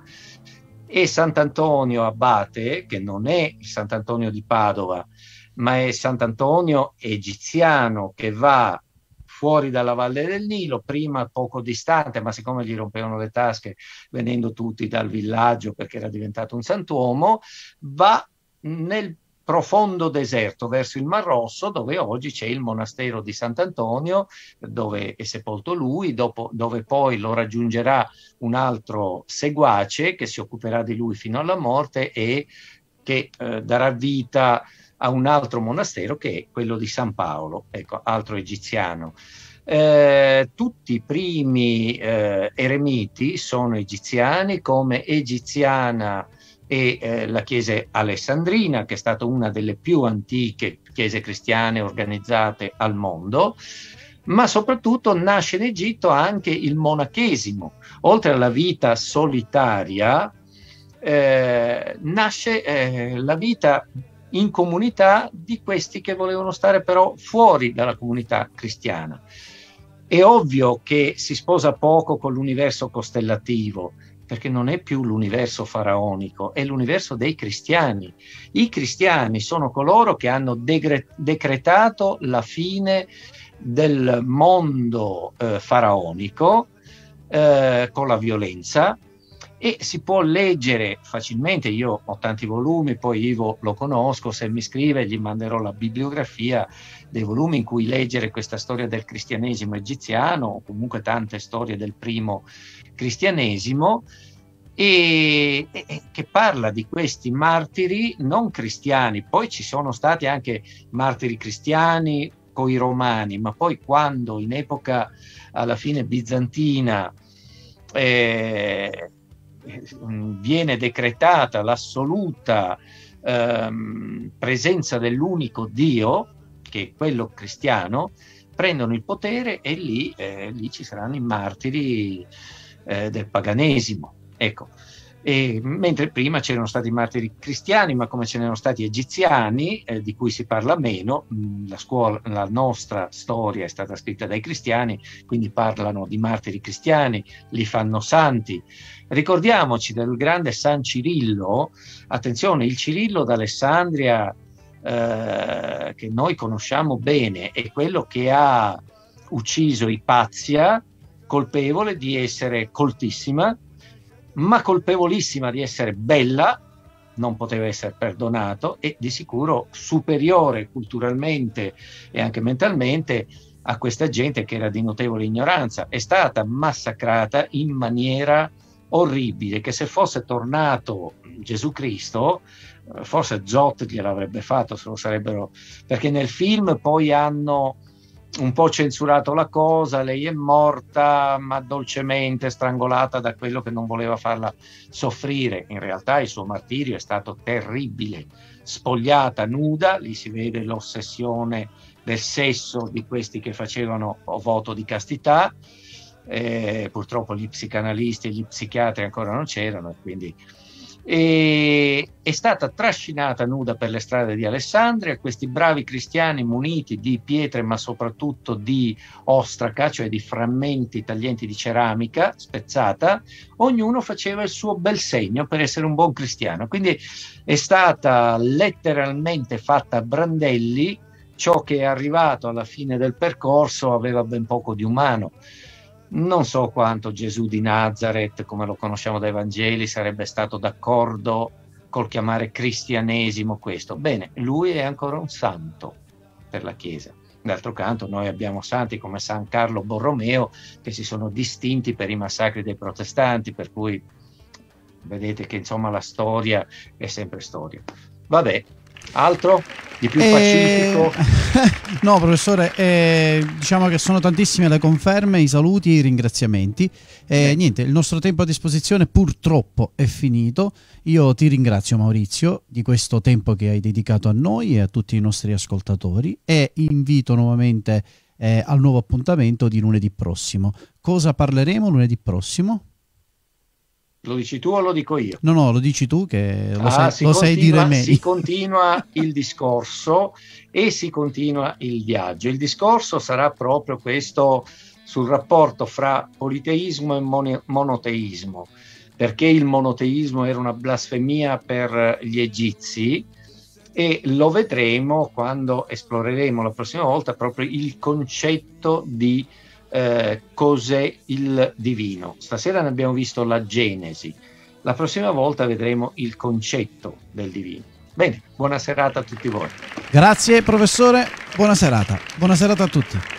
è Sant'Antonio Abate, che non è il Sant'Antonio di Padova, ma è Sant'Antonio egiziano, che va fuori dalla Valle del Nilo, prima poco distante, ma siccome gli rompevano le tasche venendo tutti dal villaggio perché era diventato un santuomo, va nel profondo deserto verso il Mar Rosso, dove oggi c'è il monastero di Sant'Antonio, dove è sepolto lui, dopo, dove poi lo raggiungerà un altro seguace che si occuperà di lui fino alla morte e che eh, darà vita a un altro monastero, che è quello di San Paolo, ecco, altro egiziano. Eh, tutti i primi eh, eremiti sono egiziani, come egiziana e eh, la Chiesa alessandrina, che è stata una delle più antiche chiese cristiane organizzate al mondo, ma soprattutto nasce in Egitto anche il monachesimo. Oltre alla vita solitaria, eh, nasce eh, la vita in comunità di questi che volevano stare però fuori dalla comunità cristiana. È ovvio che si sposa poco con l'universo costellativo, perché non è più l'universo faraonico, è l'universo dei cristiani. I cristiani sono coloro che hanno degre- decretato la fine del mondo eh, faraonico eh, con la violenza, e si può leggere facilmente. Io ho tanti volumi, poi Ivo lo conosco, se mi scrive gli manderò la bibliografia dei volumi in cui leggere questa storia del cristianesimo egiziano, o comunque tante storie del primo cristianesimo, e, e che parla di questi martiri non cristiani. Poi ci sono stati anche martiri cristiani con i romani, ma poi quando in epoca alla fine bizantina eh, viene decretata l'assoluta ehm, presenza dell'unico Dio, che è quello cristiano, prendono il potere e lì, eh, lì ci saranno i martiri eh, del paganesimo. Ecco. E, mentre prima c'erano stati martiri cristiani, ma come ce n'erano stati egiziani, eh, di cui si parla meno, mh, la, scuola, la nostra storia è stata scritta dai cristiani, quindi parlano di martiri cristiani, li fanno santi. Ricordiamoci del grande San Cirillo. Attenzione, il Cirillo d'Alessandria eh, che noi conosciamo bene è quello che ha ucciso Ipazia, colpevole di essere coltissima, ma colpevolissima di essere bella, non poteva essere perdonato, e di sicuro superiore culturalmente e anche mentalmente a questa gente che era di notevole ignoranza. È stata massacrata in maniera orribile, che se fosse tornato Gesù Cristo forse Zot gliel'avrebbe fatto, se lo sarebbero, perché nel film poi hanno un po' censurato la cosa, lei è morta ma dolcemente strangolata da quello che non voleva farla soffrire. In realtà il suo martirio è stato terribile, spogliata nuda, lì si vede l'ossessione del sesso di questi che facevano voto di castità. Eh, purtroppo gli psicanalisti e gli psichiatri ancora non c'erano, e quindi e è stata trascinata nuda per le strade di Alessandria. Questi bravi cristiani, muniti di pietre ma soprattutto di ostraca, cioè di frammenti taglienti di ceramica spezzata, ognuno faceva il suo bel segno per essere un buon cristiano. Quindi è stata letteralmente fatta a brandelli. Ciò che è arrivato alla fine del percorso aveva ben poco di umano. Non so quanto Gesù di Nazareth, come lo conosciamo dai Vangeli, sarebbe stato d'accordo col chiamare cristianesimo questo. Bene, lui è ancora un santo per la Chiesa. D'altro canto noi abbiamo santi come San Carlo Borromeo che si sono distinti per i massacri dei protestanti, per cui vedete che insomma la storia è sempre storia. Vabbè, altro? Di più pacifico? Eh, no, professore, eh, diciamo che sono tantissime le conferme, i saluti, i ringraziamenti. Eh, niente, il nostro tempo a disposizione purtroppo è finito. Io ti ringrazio, Maurizio, di questo tempo che hai dedicato a noi e a tutti i nostri ascoltatori, e invito nuovamente eh, al nuovo appuntamento di lunedì prossimo. Cosa parleremo lunedì prossimo? Lo dici tu o lo dico io? No, no, lo dici tu che lo, ah, sai, lo continua, sai dire meglio. Si continua il discorso e si continua il viaggio. Il discorso sarà proprio questo sul rapporto fra politeismo e mon- monoteismo, perché il monoteismo era una blasfemia per gli egizi, e lo vedremo quando esploreremo la prossima volta proprio il concetto di Eh, cos'è il divino. Stasera ne abbiamo visto la genesi, la prossima volta vedremo il concetto del divino. Bene, buona serata a tutti voi. Grazie professore, buona serata, buona serata a tutti.